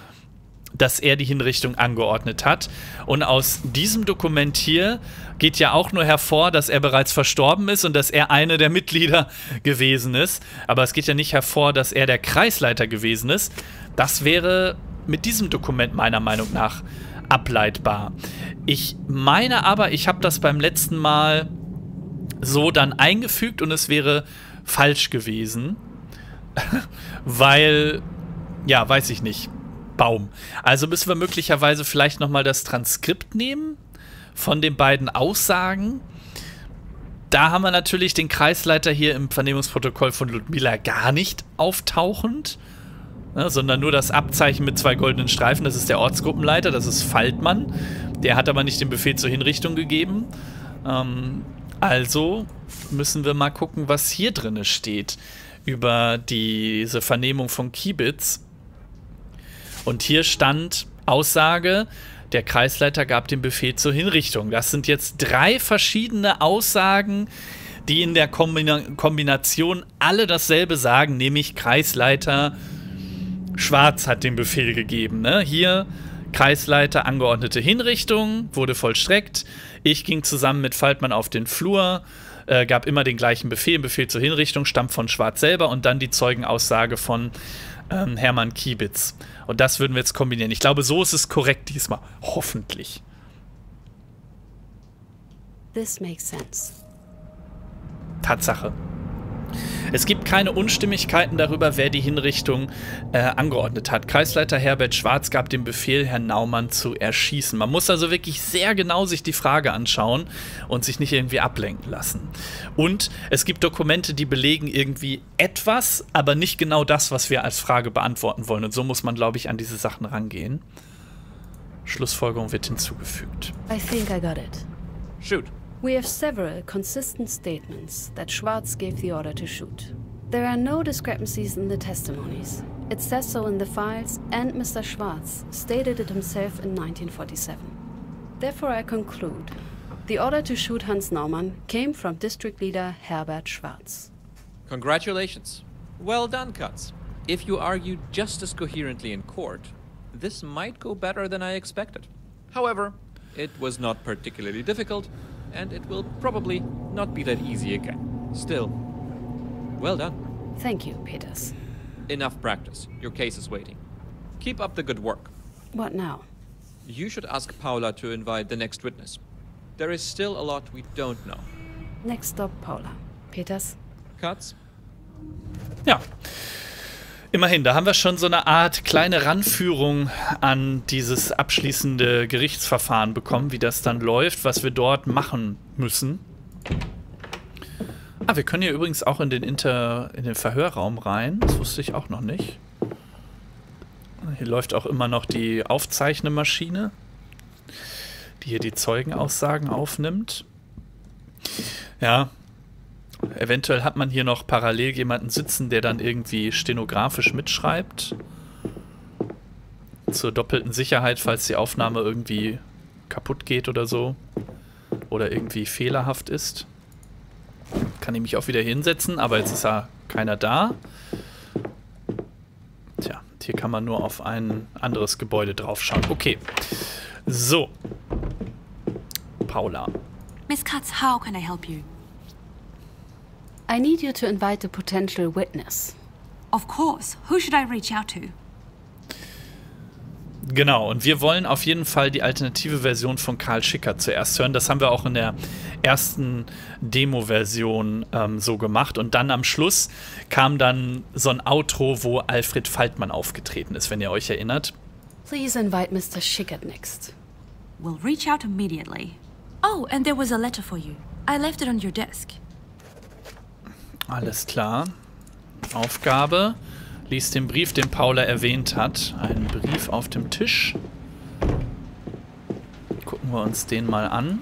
dass er die Hinrichtung angeordnet hat. Und aus diesem Dokument hier geht ja auch nur hervor, dass er bereits verstorben ist und dass er eine der Mitglieder gewesen ist. Aber es geht ja nicht hervor, dass er der Kreisleiter gewesen ist. Das wäre mit diesem Dokument meiner Meinung nach ableitbar. Ich meine aber, ich habe das beim letzten Mal so dann eingefügt und es wäre falsch gewesen. Weil, ja, weiß ich nicht. Baum. Also müssen wir möglicherweise vielleicht nochmal das Transkript nehmen von den beiden Aussagen. Da haben wir natürlich den Kreisleiter hier im Vernehmungsprotokoll von Ludmilla gar nicht auftauchend, ne, sondern nur das Abzeichen mit zwei goldenen Streifen. Das ist der Ortsgruppenleiter, das ist Faltmann. Der hat aber nicht den Befehl zur Hinrichtung gegeben. Ähm, also müssen wir mal gucken, was hier drin steht über diese Vernehmung von Kiebitz. Und hier stand Aussage, der Kreisleiter gab den Befehl zur Hinrichtung. Das sind jetzt drei verschiedene Aussagen, die in der Kombina Kombination alle dasselbe sagen, nämlich Kreisleiter Schwarz hat den Befehl gegeben. Ne? Hier Kreisleiter angeordnete Hinrichtung, wurde vollstreckt. Ich ging zusammen mit Faltmann auf den Flur, äh, gab immer den gleichen Befehl, Befehl zur Hinrichtung, stammt von Schwarz selber und dann die Zeugenaussage von ähm, Hermann Kiebitz. Und das würden wir jetzt kombinieren. Ich glaube, so ist es korrekt diesmal. Hoffentlich. This makes sense. Tatsache. Es gibt keine Unstimmigkeiten darüber, wer die Hinrichtung äh, angeordnet hat. Kreisleiter Herbert Schwarz gab den Befehl, Herrn Naumann zu erschießen. Man muss also wirklich sehr genau sich die Frage anschauen und sich nicht irgendwie ablenken lassen. Und es gibt Dokumente, die belegen irgendwie etwas, aber nicht genau das, was wir als Frage beantworten wollen. Und so muss man, glaube ich, an diese Sachen rangehen. Schlussfolgerung wird hinzugefügt. I think I got it. Shoot. We have several consistent statements that Schwarz gave the order to shoot. There are no discrepancies in the testimonies. It says so in the files, and Mister Schwarz stated it himself in nineteen forty-seven. Therefore, I conclude the order to shoot Hans Naumann came from District Leader Herbert Schwarz. Congratulations. Well done, Katz. If you argued just as coherently in court, this might go better than I expected. However, it was not particularly difficult, and it will probably not be that easy again. Still, well done. Thank you, Peters. Enough practice. Your case is waiting. Keep up the good work. What now? You should ask Paula to invite the next witness. There is still a lot we don't know. Next stop, Paula. Peters? Cuts? Ja. Immerhin, da haben wir schon so eine Art kleine Ranführung an dieses abschließende Gerichtsverfahren bekommen, wie das dann läuft, was wir dort machen müssen. Ah, wir können hier übrigens auch in den, Inter, in den Verhörraum rein. Das wusste ich auch noch nicht. Hier läuft auch immer noch die Aufzeichnemmaschine, die hier die Zeugenaussagen aufnimmt. Ja, eventuell hat man hier noch parallel jemanden sitzen, der dann irgendwie stenografisch mitschreibt. Zur doppelten Sicherheit, falls die Aufnahme irgendwie kaputt geht oder so. Oder irgendwie fehlerhaft ist. Kann ich mich auch wieder hinsetzen, aber jetzt ist ja keiner da. Tja, hier kann man nur auf ein anderes Gebäude draufschauen. Okay, so. Paula. Miss Katz, how can I help you? I need you to invite a potential witness. Of course. Who should I reach out to? Genau, und wir wollen auf jeden Fall die alternative Version von Karl Schickard zuerst hören. Das haben wir auch in der ersten Demo-Version ähm, so gemacht. Und dann am Schluss kam dann so ein Outro, wo Alfred Faltmann aufgetreten ist, wenn ihr euch erinnert. Please invite Mister Schickard next. We'll reach out immediately. Oh, and there was a letter for you. I left it on your desk. Alles klar. Aufgabe. Lies den Brief, den Paula erwähnt hat. Ein Brief auf dem Tisch. Gucken wir uns den mal an.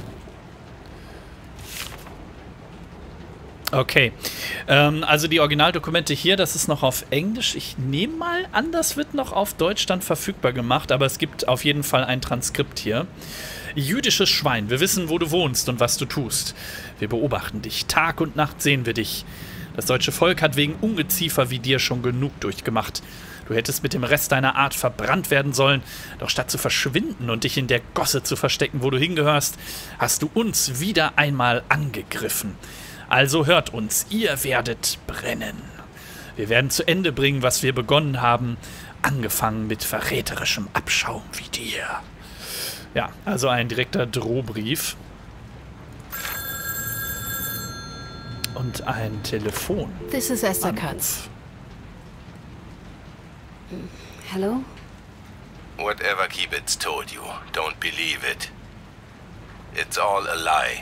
Okay. Ähm, also die Originaldokumente hier, das ist noch auf Englisch. Ich nehme mal an, das wird noch auf Deutsch dann verfügbar gemacht, aber es gibt auf jeden Fall ein Transkript hier. Jüdisches Schwein, wir wissen, wo du wohnst und was du tust. Wir beobachten dich. Tag und Nacht sehen wir dich. Das deutsche Volk hat wegen Ungeziefer wie dir schon genug durchgemacht. Du hättest mit dem Rest deiner Art verbrannt werden sollen, doch statt zu verschwinden und dich in der Gosse zu verstecken, wo du hingehörst, hast du uns wieder einmal angegriffen. Also hört uns, ihr werdet brennen. Wir werden zu Ende bringen, was wir begonnen haben, angefangen mit verräterischem Abschaum wie dir. Ja, also ein direkter Drohbrief. Und ein Telefon. This is Esther Katz. Hello? Whatever Kiebitz told you, don't believe it. It's all a lie.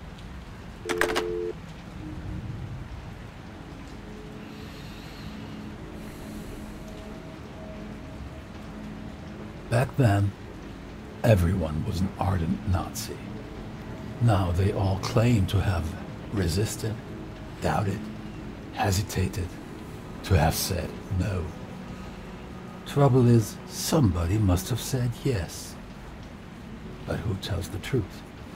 Back then, everyone was an ardent Nazi. Now they all claim to have resisted, doubted, hesitated, to have said no. Trouble is, somebody must have said yes. But who tells the truth?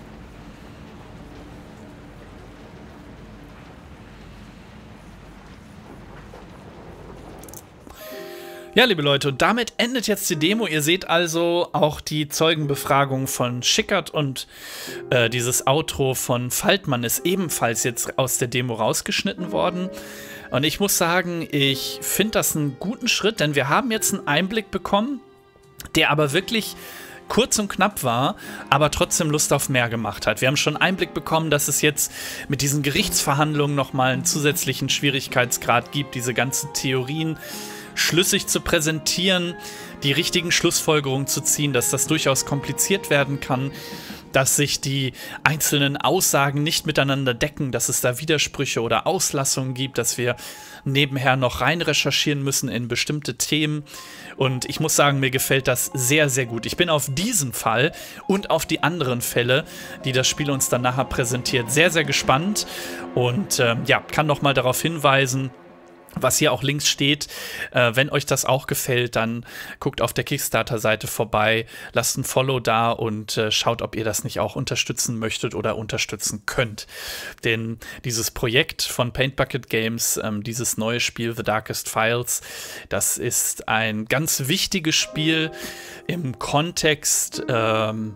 Ja, liebe Leute, und damit endet jetzt die Demo. Ihr seht also auch die Zeugenbefragung von Schickard und äh, dieses Outro von Faltmann ist ebenfalls jetzt aus der Demo rausgeschnitten worden. Und ich muss sagen, ich finde das einen guten Schritt, denn wir haben jetzt einen Einblick bekommen, der aber wirklich kurz und knapp war, aber trotzdem Lust auf mehr gemacht hat. Wir haben schon Einblick bekommen, dass es jetzt mit diesen Gerichtsverhandlungen nochmal einen zusätzlichen Schwierigkeitsgrad gibt, diese ganzen Theorien schlüssig zu präsentieren, die richtigen Schlussfolgerungen zu ziehen, dass das durchaus kompliziert werden kann, dass sich die einzelnen Aussagen nicht miteinander decken, dass es da Widersprüche oder Auslassungen gibt, dass wir nebenher noch rein recherchieren müssen in bestimmte Themen. Und ich muss sagen, mir gefällt das sehr, sehr gut. Ich bin auf diesen Fall und auf die anderen Fälle, die das Spiel uns dann nachher präsentiert, sehr, sehr gespannt und äh, ja, kann noch mal darauf hinweisen, was hier auch links steht. Äh, wenn euch das auch gefällt, dann guckt auf der Kickstarter-Seite vorbei, lasst ein Follow da und äh, schaut, ob ihr das nicht auch unterstützen möchtet oder unterstützen könnt. Denn dieses Projekt von Paint Bucket Games, ähm, dieses neue Spiel The Darkest Files, das ist ein ganz wichtiges Spiel im Kontext ähm,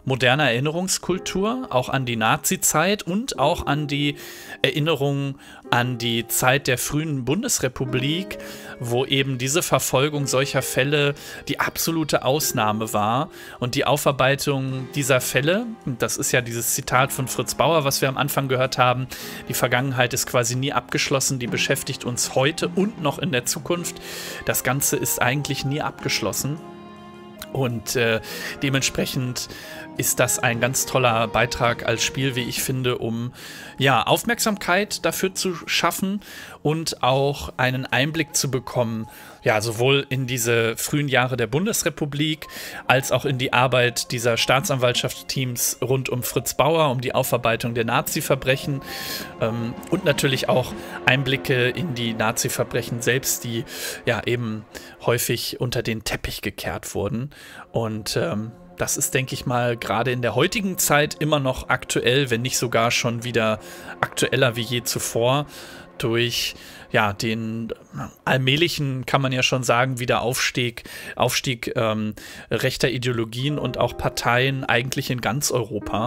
moderner Erinnerungskultur, auch an die Nazi-Zeit und auch an die Erinnerung an die Zeit der frühen Bundesrepublik, wo eben diese Verfolgung solcher Fälle die absolute Ausnahme war. Und die Aufarbeitung dieser Fälle, das ist ja dieses Zitat von Fritz Bauer, was wir am Anfang gehört haben, die Vergangenheit ist quasi nie abgeschlossen, die beschäftigt uns heute und noch in der Zukunft. Das Ganze ist eigentlich nie abgeschlossen. Und äh, dementsprechend ist das ein ganz toller Beitrag als Spiel, wie ich finde, um ja, Aufmerksamkeit dafür zu schaffen und auch einen Einblick zu bekommen, ja, sowohl in diese frühen Jahre der Bundesrepublik als auch in die Arbeit dieser Staatsanwaltschaftsteams rund um Fritz Bauer, um die Aufarbeitung der Nazi-Verbrechen ähm, und natürlich auch Einblicke in die Nazi-Verbrechen selbst, die ja eben häufig unter den Teppich gekehrt wurden. Und ähm, das ist, denke ich mal, gerade in der heutigen Zeit immer noch aktuell, wenn nicht sogar schon wieder aktueller wie je zuvor, durch ja, den allmählichen, kann man ja schon sagen, wieder Aufstieg, Aufstieg ähm, rechter Ideologien und auch Parteien eigentlich in ganz Europa.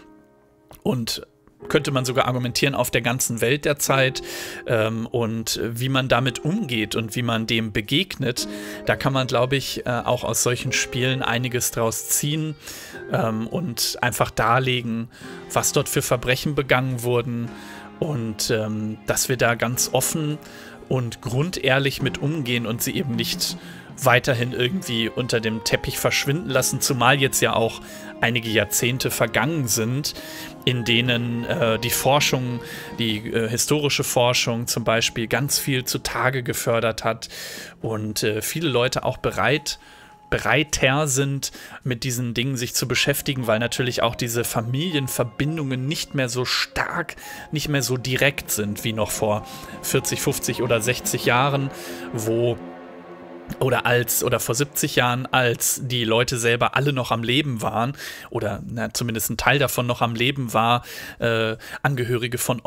Und könnte man sogar argumentieren, auf der ganzen Welt derzeit, ähm, und wie man damit umgeht und wie man dem begegnet, da kann man, glaube ich, äh, auch aus solchen Spielen einiges draus ziehen ähm, und einfach darlegen, was dort für Verbrechen begangen wurden und ähm, dass wir da ganz offen und grundehrlich mit umgehen und sie eben nicht weiterhin irgendwie unter dem Teppich verschwinden lassen, zumal jetzt ja auch einige Jahrzehnte vergangen sind, in denen äh, die Forschung, die äh, historische Forschung zum Beispiel ganz viel zutage gefördert hat und äh, viele Leute auch bereit bereiter sind, mit diesen Dingen sich zu beschäftigen, weil natürlich auch diese Familienverbindungen nicht mehr so stark, nicht mehr so direkt sind wie noch vor vierzig, fünfzig oder sechzig Jahren, wo oder als oder vor siebzig Jahren, als die Leute selber alle noch am Leben waren oder na, zumindest ein Teil davon noch am Leben war, äh, Angehörige von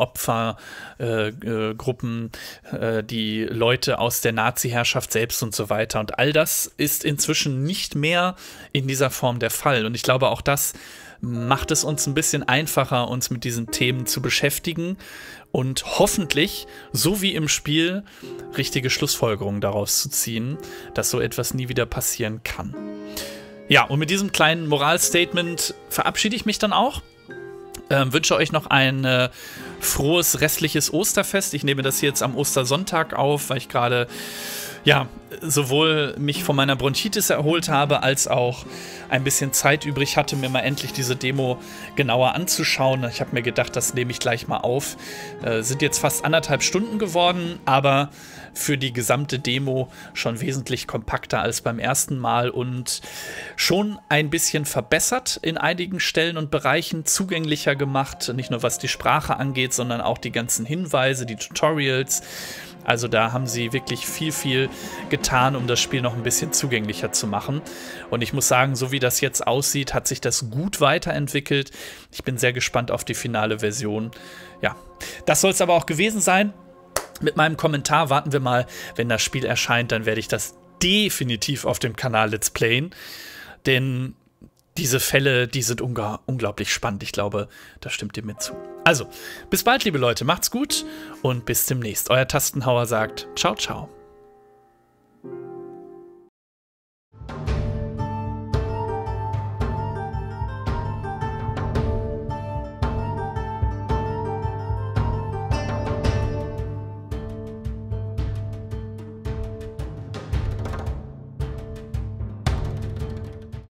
Opfergruppen, äh, äh, die Leute aus der Nazi-Herrschaft selbst und so weiter. Und all das ist inzwischen nicht mehr in dieser Form der Fall. Und ich glaube, auch das macht es uns ein bisschen einfacher, uns mit diesen Themen zu beschäftigen und hoffentlich, so wie im Spiel, richtige Schlussfolgerungen daraus zu ziehen, dass so etwas nie wieder passieren kann. Ja, und mit diesem kleinen Moralstatement verabschiede ich mich dann auch. Ähm, wünsche euch noch ein äh, frohes restliches Osterfest. Ich nehme das hier jetzt am Ostersonntag auf, weil ich gerade ja, sowohl mich von meiner Bronchitis erholt habe, als auch ein bisschen Zeit übrig hatte, mir mal endlich diese Demo genauer anzuschauen. Ich habe mir gedacht, das nehme ich gleich mal auf. Äh, sind jetzt fast anderthalb Stunden geworden, aber für die gesamte Demo schon wesentlich kompakter als beim ersten Mal und schon ein bisschen verbessert in einigen Stellen und Bereichen, zugänglicher gemacht, nicht nur was die Sprache angeht, sondern auch die ganzen Hinweise, die Tutorials. Also da haben sie wirklich viel, viel getan, um das Spiel noch ein bisschen zugänglicher zu machen. Und ich muss sagen, so wie das jetzt aussieht, hat sich das gut weiterentwickelt. Ich bin sehr gespannt auf die finale Version. Ja, das soll es aber auch gewesen sein. Mit meinem Kommentar warten wir mal, wenn das Spiel erscheint, dann werde ich das definitiv auf dem Kanal Let's Playen. Denn diese Fälle, die sind unga- unglaublich spannend. Ich glaube, da stimmt ihr mir zu. Also, bis bald, liebe Leute. Macht's gut und bis demnächst. Euer Tastenhauer sagt ciao, ciao.